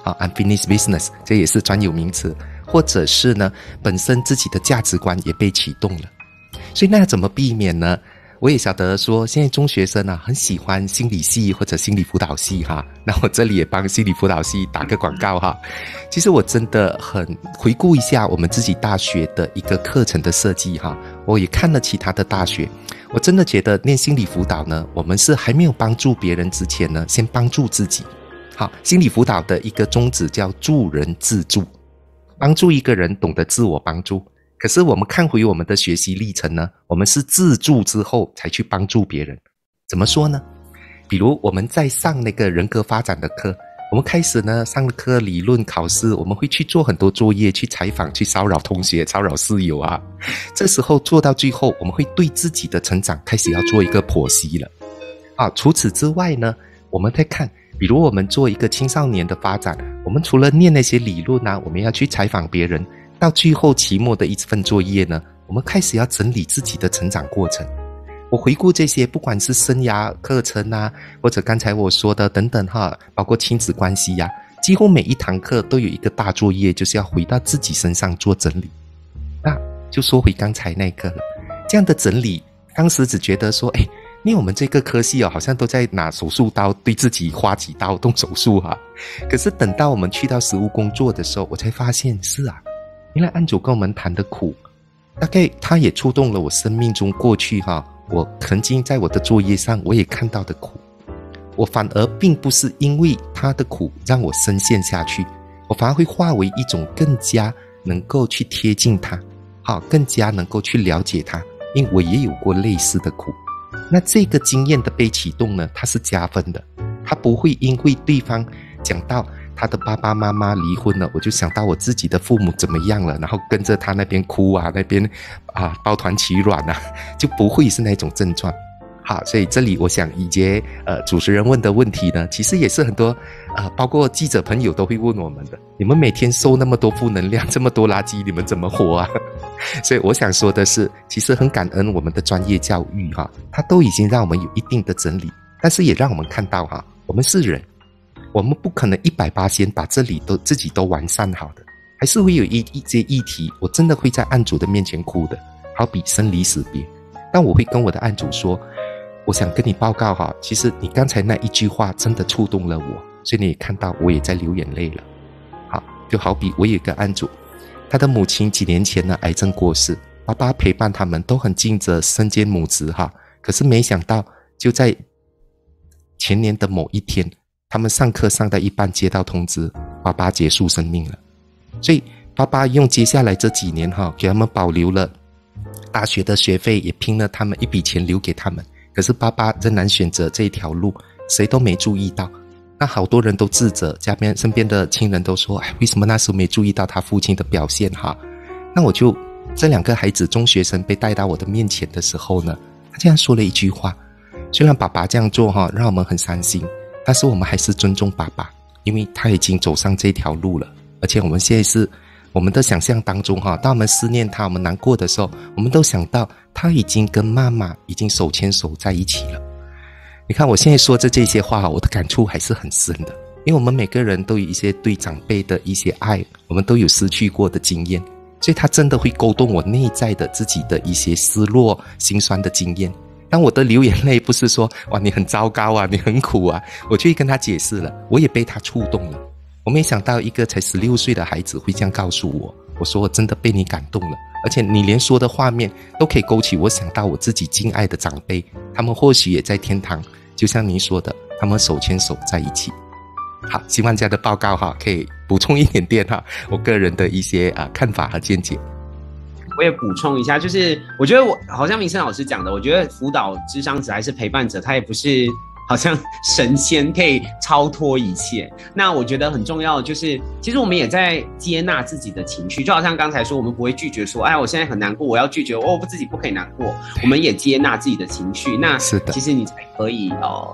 好 unfinished business， 这也是专有名词，或者是呢本身自己的价值观也被启动了。所以那怎么避免呢？我也晓得说现在中学生啊很喜欢心理系或者心理辅导系哈，那我这里也帮心理辅导系打个广告哈。其实我真的很回顾一下我们自己大学的一个课程的设计哈，我也看了其他的大学，我真的觉得念心理辅导呢，我们是还没有帮助别人之前呢，先帮助自己。好，心理辅导的一个宗旨叫助人自助，帮助一个人懂得自我帮助。可是我们看回我们的学习历程呢，我们是自助之后才去帮助别人。怎么说呢？比如我们在上那个人格发展的课，我们开始呢上了课理论考试，我们会去做很多作业，去采访，去骚扰同学，骚扰室友啊。这时候做到最后，我们会对自己的成长开始要做一个剖析了。啊，除此之外呢，我们在看比如我们做一个青少年的发展，我们除了念那些理论啊，我们要去采访别人，到最后期末的一份作业呢，我们开始要整理自己的成长过程。我回顾这些，不管是生涯课程啊，或者刚才我说的等等哈，包括亲子关系啊，几乎每一堂课都有一个大作业，就是要回到自己身上做整理。那就说回刚才那个了，这样的整理，当时只觉得说，哎，因为我们这个科系哦，好像都在拿手术刀对自己划几刀动手术哈、啊。可是等到我们去到实务工作的时候，我才发现是啊，原来案主跟我们谈的苦，大概他也触动了我生命中过去哈、啊，我曾经在我的作业上我也看到的苦。我反而并不是因为他的苦让我深陷下去，我反而会化为一种更加能够去贴近他，好，更加能够去了解他，因为我也有过类似的苦。那这个经验的被启动呢，它是加分的，它不会因为对方讲到他的爸爸妈妈离婚了，我就想到我自己的父母怎么样了，然后跟着他那边哭啊，那边啊抱团取暖啊，就不会是那种症状。好，所以这里我想以杰呃主持人问的问题呢，其实也是很多呃包括记者朋友都会问我们的，你们每天收那么多负能量，这么多垃圾，你们怎么活啊？所以我想说的是，其实很感恩我们的专业教育哈，它都已经让我们有一定的整理，但是也让我们看到哈，我们是人，我们不可能一百八先把这里都自己都完善好的，还是会有一一些议题，我真的会在案主的面前哭的，好比生离死别，但我会跟我的案主说，我想跟你报告哈，其实你刚才那一句话真的触动了我，所以你也看到我也在流眼泪了。好，就好比我有一个案主，他的母亲几年前呢癌症过世，爸爸陪伴他们都很尽责，身兼母职哈。可是没想到就在前年的某一天，他们上课上到一半接到通知，爸爸结束生命了。所以爸爸用接下来这几年哈，给他们保留了大学的学费，也拼了他们一笔钱留给他们。可是爸爸仍然选择这一条路，谁都没注意到。那好多人都自责，家边身边的亲人都说，哎，为什么那时候没注意到他父亲的表现哈？那我就这两个孩子中学生被带到我的面前的时候呢，他这样说了一句话，虽然爸爸这样做哈让我们很伤心，但是我们还是尊重爸爸，因为他已经走上这条路了，而且我们现在是我们的想象当中哈，当我们思念他，我们难过的时候，我们都想到他已经跟妈妈已经手牵手在一起了。你看我现在说的这些话，我的感触还是很深的，因为我们每个人都有一些对长辈的一些爱，我们都有失去过的经验，所以他真的会勾动我内在的自己的一些失落心酸的经验。当我的流眼泪不是说哇你很糟糕啊，你很苦啊，我去跟他解释了，我也被他触动了。我没想到一个才十六岁的孩子会这样告诉我，我说我真的被你感动了，而且你连说的画面都可以勾起我想到我自己敬爱的长辈，他们或许也在天堂，就像您说的，他们手牵手在一起。好，希望这样的报告哈可以补充一点点哈我个人的一些啊看法和见解。 我也补充一下，就是我觉得我好像明生老师讲的，我觉得辅导諮商者还是陪伴者，他也不是好像神仙可以超脱一切。那我觉得很重要的就是，其实我们也在接纳自己的情绪，就好像刚才说，我们不会拒绝说，哎，我现在很难过，我要拒绝，哦，我自己不可以难过。我们也接纳自己的情绪，那是的，其实你才可以呃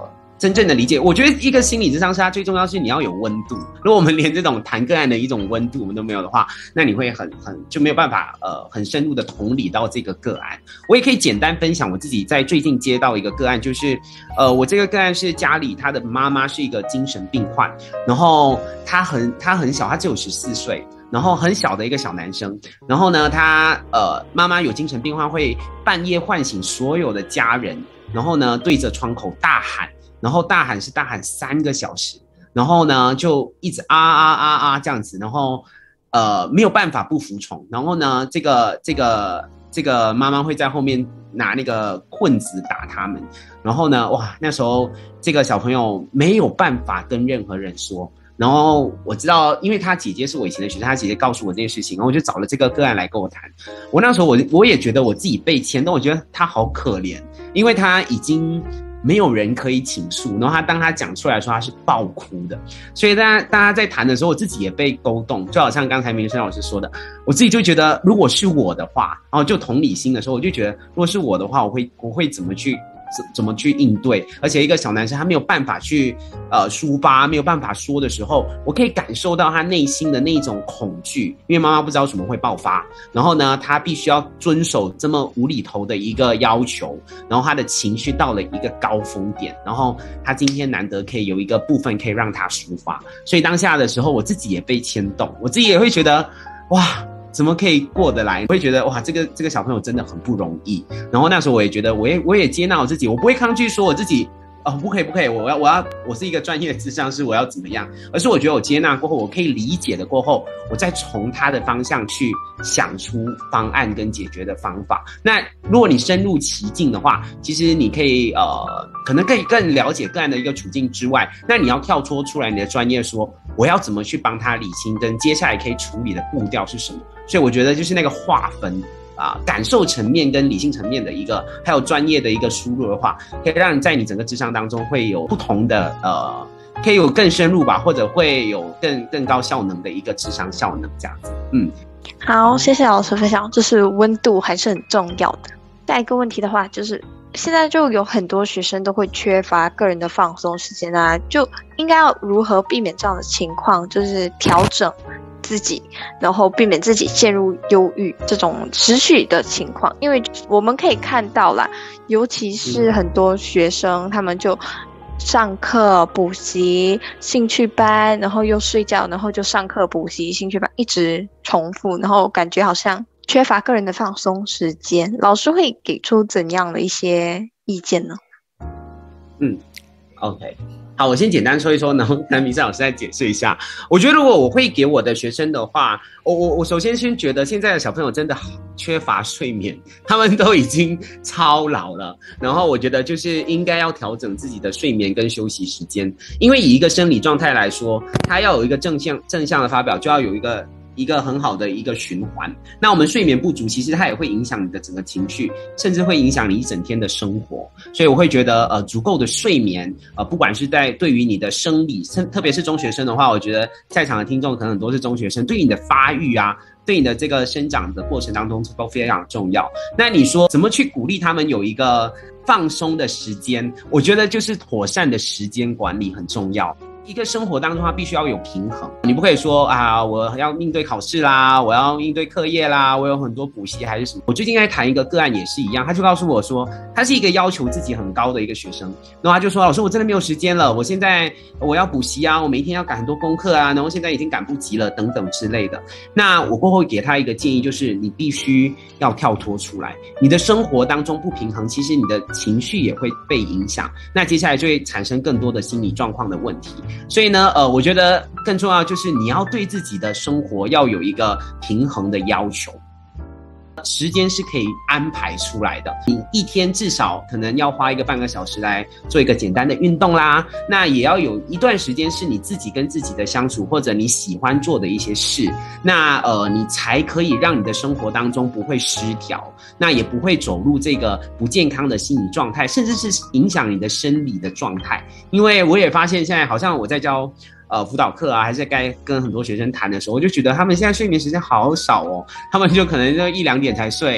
真正的理解。我觉得一个心理咨商师，它最重要是你要有温度。如果我们连这种谈个案的一种温度我们都没有的话，那你会很很就没有办法呃很深入的同理到这个个案。我也可以简单分享我自己在最近接到一个个案，就是呃我这个个案是家里他的妈妈是一个精神病患，然后他很他很小，他只有十四岁。然后很小的一个小男生，然后呢，他呃妈妈有精神病患，会半夜唤醒所有的家人，然后呢对着窗口大喊，然后大喊是大喊三个小时，然后呢就一直啊啊啊啊这样子，然后呃没有办法不服从，然后呢这个这个这个妈妈会在后面拿那个棍子打他们，然后呢哇那时候这个小朋友没有办法跟任何人说。然后我知道，因为他姐姐是我以前的学生，他姐姐告诉我这件事情，然后我就找了这个个案来跟我谈。我那时候我我也觉得我自己被牵动，我觉得他好可怜，因为他已经没有人可以倾诉，然后他当他讲出来的时候，他是爆哭的。所以大家大家在谈的时候，我自己也被勾动，就好像刚才明生老师说的，我自己就觉得，如果是我的话，然后就同理心的时候，我就觉得，如果是我的话，我会我会怎么去。怎么去应对？而且一个小男生他没有办法去呃抒发，没有办法说的时候，我可以感受到他内心的那种恐惧，因为妈妈不知道什么会爆发，然后呢，他必须要遵守这么无厘头的一个要求，然后他的情绪到了一个高峰点，然后他今天难得可以有一个部分可以让他抒发，所以当下的时候，我自己也被牵动，我自己也会觉得哇。怎么可以过得来？我会觉得哇，这个这个小朋友真的很不容易。然后那时候我也觉得，我也我也接纳我自己，我不会抗拒说我自己哦，不可以不可以，我要我要我是一个专业的咨商师，我要怎么样？而是我觉得我接纳过后，我可以理解的过后，我再从他的方向去想出方案跟解决的方法。那如果你深入其境的话，其实你可以呃，可能可以更了解个案的一个处境之外，那你要跳脱出来你的专业说，我要怎么去帮他理清，跟接下来可以处理的步调是什么？所以我觉得就是那个划分啊，感受层面跟理性层面的一个，还有专业的一个输入的话，可以让你在你整个諮商当中会有不同的呃，可以有更深入吧，或者会有更更高效能的一个諮商效能这样子。嗯， 好，谢谢老师分享，就是温度还是很重要的。下一个问题的话，就是现在就有很多学生都会缺乏个人的放松时间啊，就应该要如何避免这样的情况，就是调整自己，然后避免自己陷入忧郁这种持续的情况。因为我们可以看到啦，尤其是很多学生他们就上课补习兴趣班，然后又睡觉，然后就上课补习兴趣班，一直重复，然后感觉好像缺乏个人的放松时间。老师会给出怎样的一些意见呢？ 嗯 OK，好，我先简单说一说，然后南明老师再解释一下。我觉得如果我会给我的学生的话，我我我首先先觉得现在的小朋友真的缺乏睡眠，他们都已经超老了。然后我觉得就是应该要调整自己的睡眠跟休息时间，因为以一个生理状态来说，它要有一个正向正向的发表，就要有一个。一个很好的一个循环。那我们睡眠不足，其实它也会影响你的整个情绪，甚至会影响你一整天的生活。所以我会觉得，呃，足够的睡眠，呃，不管是在对于你的生理，特别是中学生的话，我觉得在场的听众可能很多是中学生，对于你的发育啊，对你的这个生长的过程当中都非常重要。那你说怎么去鼓励他们有一个放松的时间？我觉得就是妥善的时间管理很重要。一个生活当中，它必须要有平衡。你不可以说啊，我要应对考试啦，我要应对课业啦，我有很多补习还是什么。我最近在谈一个个案也是一样，他就告诉我说，他是一个要求自己很高的一个学生，然后他就说，老师，我真的没有时间了，我现在我要补习啊，我每一天要赶很多功课啊，然后现在已经赶不及了，等等之类的。那我过后给他一个建议，就是你必须要跳脱出来，你的生活当中不平衡，其实你的情绪也会被影响，那接下来就会产生更多的心理状况的问题。所以呢，呃，我觉得更重要就是你要对自己的生活要有一个平衡的要求。时间是可以安排出来的，你一天至少可能要花一个半个小时来做一个简单的运动啦，那也要有一段时间是你自己跟自己的相处，或者你喜欢做的一些事，那呃，你才可以让你的生活当中不会失调，那也不会走入这个不健康的心理状态，甚至是影响你的生理的状态。因为我也发现现在好像我在教呃，辅导课啊，还是该跟很多学生谈的时候，我就觉得他们现在睡眠时间好少哦，他们就可能就一两点才睡，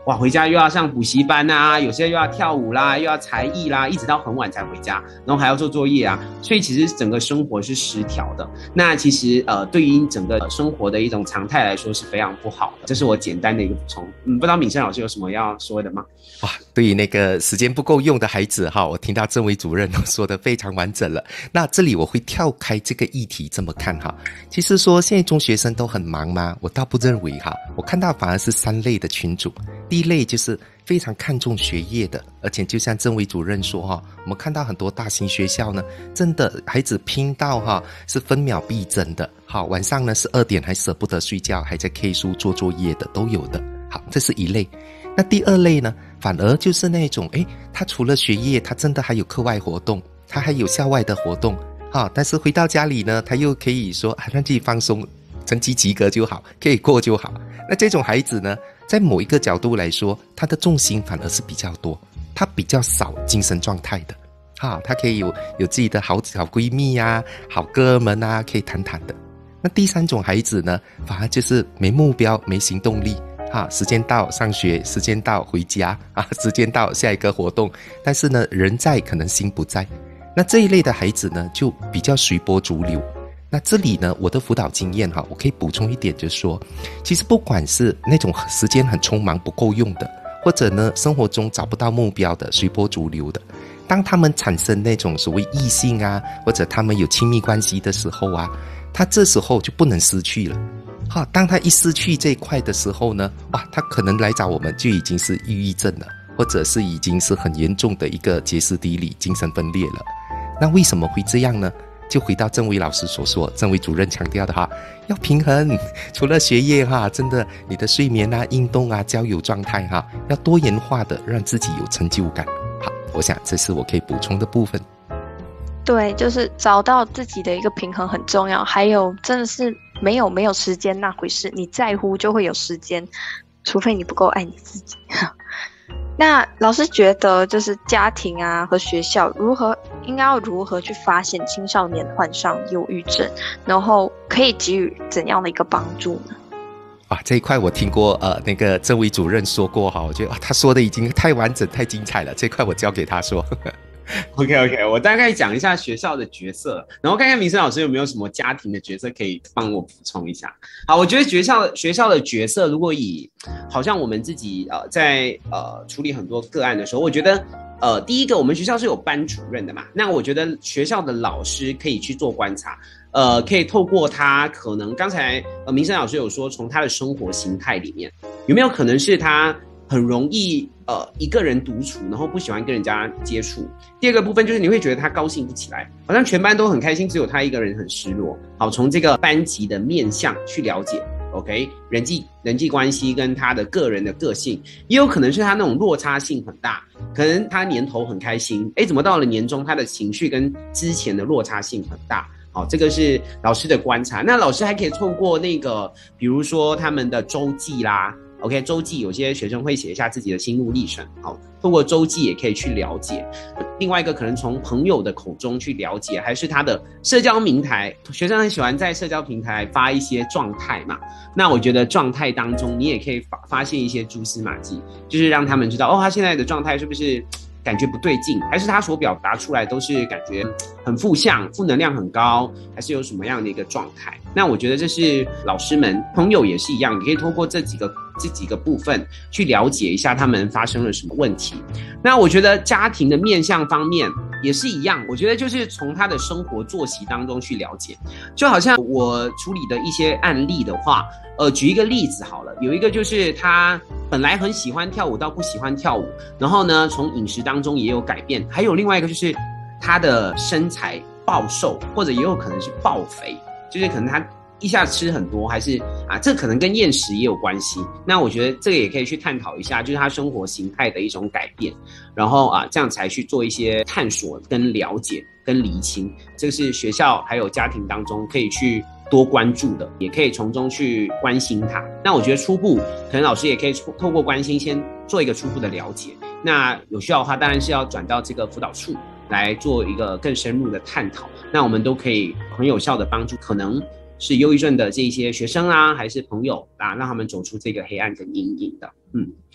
哇，回家又要上补习班啊，有些又要跳舞啦，又要才艺啦，一直到很晚才回家，然后还要做作业啊，所以其实整个生活是失调的。那其实呃，对于整个生活的一种常态来说是非常不好的。这是我简单的一个补充。嗯，不知道敏生老师有什么要说的吗？ 哇，对于那个时间不够用的孩子哈，我听到郑伟主任说的非常完整了。那这里我会跳开这个议题这么看哈，其实说现在中学生都很忙吗？我倒不认为哈，我看到反而是三类的群组。第一类就是非常看重学业的，而且就像郑伟主任说哈，我们看到很多大型学校呢，真的孩子拼到哈是分秒必争的，好，晚上呢十二点还舍不得睡觉，还在 K 书做作业的都有的。好，这是一类。那第二类呢，反而就是那种诶，他除了学业，他真的还有课外活动，他还有校外的活动，好，但是回到家里呢，他又可以说啊，让自己放松，成绩及格就好，可以过就好。那这种孩子呢，在某一个角度来说，他的重心反而是比较多，他比较少精神状态的，好，他可以有有自己的好好闺蜜啊，好哥们啊，可以谈谈的。那第三种孩子呢，反而就是没目标，没行动力，啊，时间到上学，时间到回家，啊，时间到下一个活动，但是呢，人在可能心不在。那这一类的孩子呢，就比较随波逐流。那这里呢，我的辅导经验哈，我可以补充一点，就是说，其实不管是那种时间很匆忙不够用的，或者呢生活中找不到目标的随波逐流的，当他们产生那种所谓异性啊，或者他们有亲密关系的时候啊，他这时候就不能失去了。好，当他一失去这一块的时候呢，哇，他可能来找我们就已经是抑郁症了，或者是已经是很严重的一个歇斯底里、精神分裂了。那为什么会这样呢？就回到郑伟老师所说，郑伟主任强调的哈，要平衡，除了学业哈，真的你的睡眠啊、运动啊、交友状态哈，要多元化的让自己有成就感。好，我想这是我可以补充的部分。 对，就是找到自己的一个平衡很重要。还有，真的是没有没有时间那回事，你在乎就会有时间，除非你不够爱你自己。那老师觉得，就是家庭啊和学校如何应该要如何去发现青少年患上忧郁症，然后可以给予怎样的一个帮助呢？ 啊，这一块我听过，呃，那个郑伟主任说过哈，我觉得、啊、他说的已经太完整、太精彩了，这块我交给他说。 OK OK， 我大概讲一下学校的角色，然后看看明生老师有没有什么家庭的角色可以帮我补充一下。好，我觉得学校学校的角色，如果以好像我们自己呃在呃处理很多个案的时候，我觉得呃第一个我们学校是有班主任的嘛，那我觉得学校的老师可以去做观察，呃，可以透过他可能刚才呃明生老师有说，从他的生活形态里面有没有可能是他很容易呃一个人独处，然后不喜欢跟人家接触。第二个部分就是你会觉得他高兴不起来，好像全班都很开心，只有他一个人很失落。好，从这个班级的面向去了解 ，OK， 人际人际关系跟他的个人的个性，也有可能是他那种落差性很大，可能他年头很开心，诶，怎么到了年终他的情绪跟之前的落差性很大。好，这个是老师的观察。那老师还可以透过那个，比如说他们的周记啦。OK， 周记有些学生会写一下自己的心路历程，好，透过周记也可以去了解。另外一个可能从朋友的口中去了解，还是他的社交平台，学生很喜欢在社交平台发一些状态嘛。那我觉得状态当中，你也可以发发现一些蛛丝马迹，就是让他们知道哦，他现在的状态是不是感觉不对劲，还是他所表达出来都是感觉很负向，负能量很高，还是有什么样的一个状态。那我觉得这是老师们朋友也是一样，你可以透过这几个这几个部分去了解一下他们发生了什么问题。那我觉得家庭的面向方面也是一样，我觉得就是从他的生活作息当中去了解。就好像我处理的一些案例的话，呃，举一个例子好了，有一个就是他本来很喜欢跳舞到不喜欢跳舞，然后呢从饮食当中也有改变，还有另外一个就是他的身材暴瘦，或者也有可能是暴肥，就是可能他一下吃很多，还是啊，这可能跟厌食也有关系。那我觉得这个也可以去探讨一下，就是他生活形态的一种改变，然后啊，这样才去做一些探索、跟了解、跟厘清。这个是学校还有家庭当中可以去多关注的，也可以从中去关心他。那我觉得初步可能老师也可以透过关心先做一个初步的了解。那有需要的话，当然是要转到这个辅导处来做一个更深入的探讨。那我们都可以很有效的帮助可能是忧郁症的这一些学生啊，还是朋友啊，让他们走出这个黑暗跟阴影的。嗯，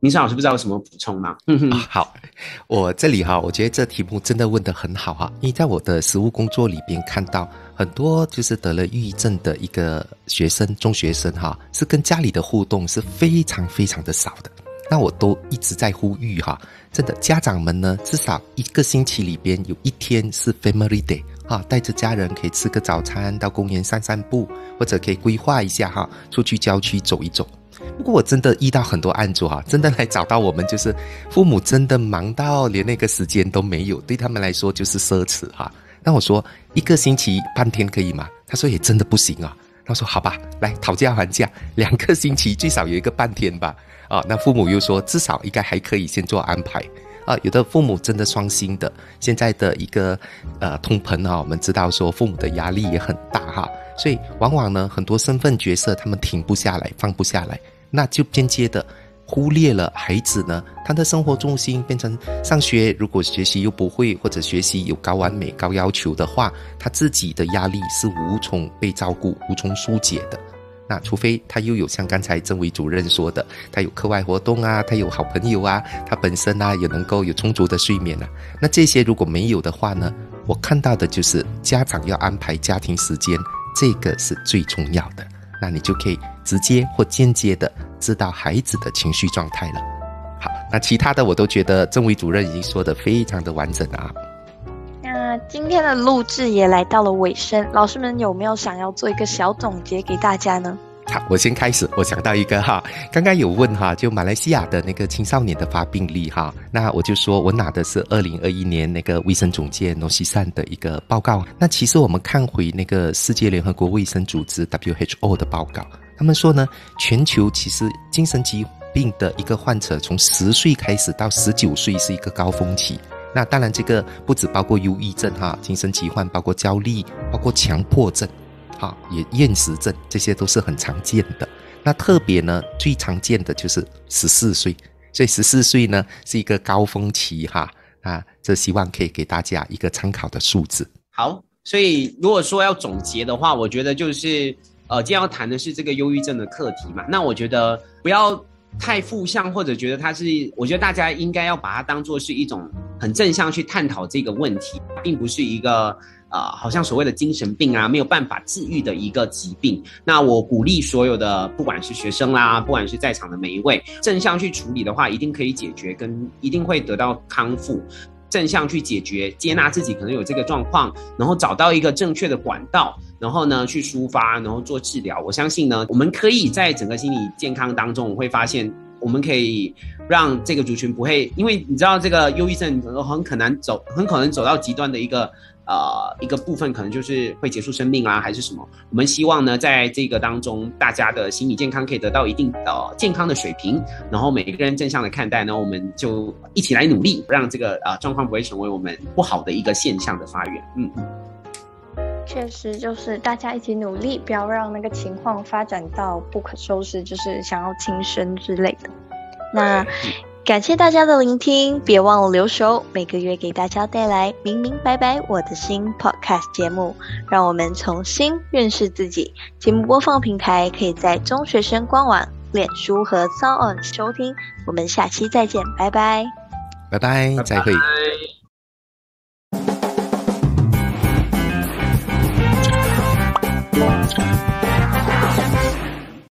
明生老师不知道有什么补充吗？嗯哦、好，我这里哈，我觉得这题目真的问得很好哈，因为在我的实务工作里边看到很多就是得了抑郁症的一个学生，中学生哈，是跟家里的互动是非常非常的少的。那我都一直在呼吁哈，真的家长们呢，至少一个星期里边有一天是 Family Day 啊，带着家人可以吃个早餐，到公园散散步，或者可以规划一下哈，出去郊区走一走。不过我真的遇到很多案主哈，真的来找到我们，就是父母真的忙到连那个时间都没有，对他们来说就是奢侈哈。那我说一个星期半天可以吗？他说也真的不行啊。他说好吧，来讨价还价，两个星期最少有一个半天吧。啊，那父母又说至少应该还可以先做安排。啊，有的父母真的双薪的，现在的一个呃通膨啊，我们知道说父母的压力也很大哈，所以往往呢很多身份角色他们停不下来，放不下来，那就间接的忽略了孩子呢，他的生活重心变成上学，如果学习又不会，或者学习有高完美、高要求的话，他自己的压力是无从被照顾、无从疏解的。那除非他又有像刚才郑伟主任说的，他有课外活动啊，他有好朋友啊，他本身啊也能够有充足的睡眠啊。那这些如果没有的话呢，我看到的就是家长要安排家庭时间，这个是最重要的。那你就可以直接或间接的知道孩子的情绪状态了。好，那其他的我都觉得郑伟主任已经说得非常的完整啊。 那今天的录制也来到了尾声，老师们有没有想要做一个小总结给大家呢？ 好，我先开始。我想到一个哈，刚刚有问哈，就马来西亚的那个青少年的发病率哈，那我就说我拿的是二零二一年那个卫生总监诺西善的一个报告。那其实我们看回那个世界联合国卫生组织 W H O 的报告，他们说呢，全球其实精神疾病的一个患者从十岁开始到十九岁是一个高峰期。那当然这个不只包括忧郁症哈，精神疾患包括焦虑，包括强迫症哈，也厌食症，这些都是很常见的。那特别呢最常见的就是十四岁，所以十四岁呢是一个高峰期哈，啊，这希望可以给大家一个参考的数字。 好，所以如果说要总结的话，我觉得就是呃，今天要谈的是这个忧郁症的课题嘛，那我觉得不要太负向，或者觉得它是，我觉得大家应该要把它当作是一种很正向去探讨这个问题，并不是一个呃，好像所谓的精神病啊，没有办法治愈的一个疾病。那我鼓励所有的，不管是学生啦，不管是在场的每一位，正向去处理的话，一定可以解决，跟一定会得到康复。正向去解决，接纳自己可能有这个状况，然后找到一个正确的管道，然后呢去抒发，然后做治疗。我相信呢，我们可以在整个心理健康当中，我会发现我们可以让这个族群不会，因为你知道这个忧郁症很可能走，很可能走到极端的一个呃一个部分，可能就是会结束生命啊，还是什么。我们希望呢，在这个当中，大家的心理健康可以得到一定的、呃、健康的水平，然后每个人正向的看待呢，我们就一起来努力，让这个呃状况不会成为我们不好的一个现象的发源。嗯嗯。 确实就是大家一起努力，不要让那个情况发展到不可收拾，就是想要轻生之类的。那感谢大家的聆听，别忘了留守，每个月给大家带来明明白白我的心 Podcast 节目，让我们重新认识自己。节目播放平台可以在中学生官网、脸书和 SoundOn 收听。我们下期再见，拜拜， 拜拜，再会。 拜拜。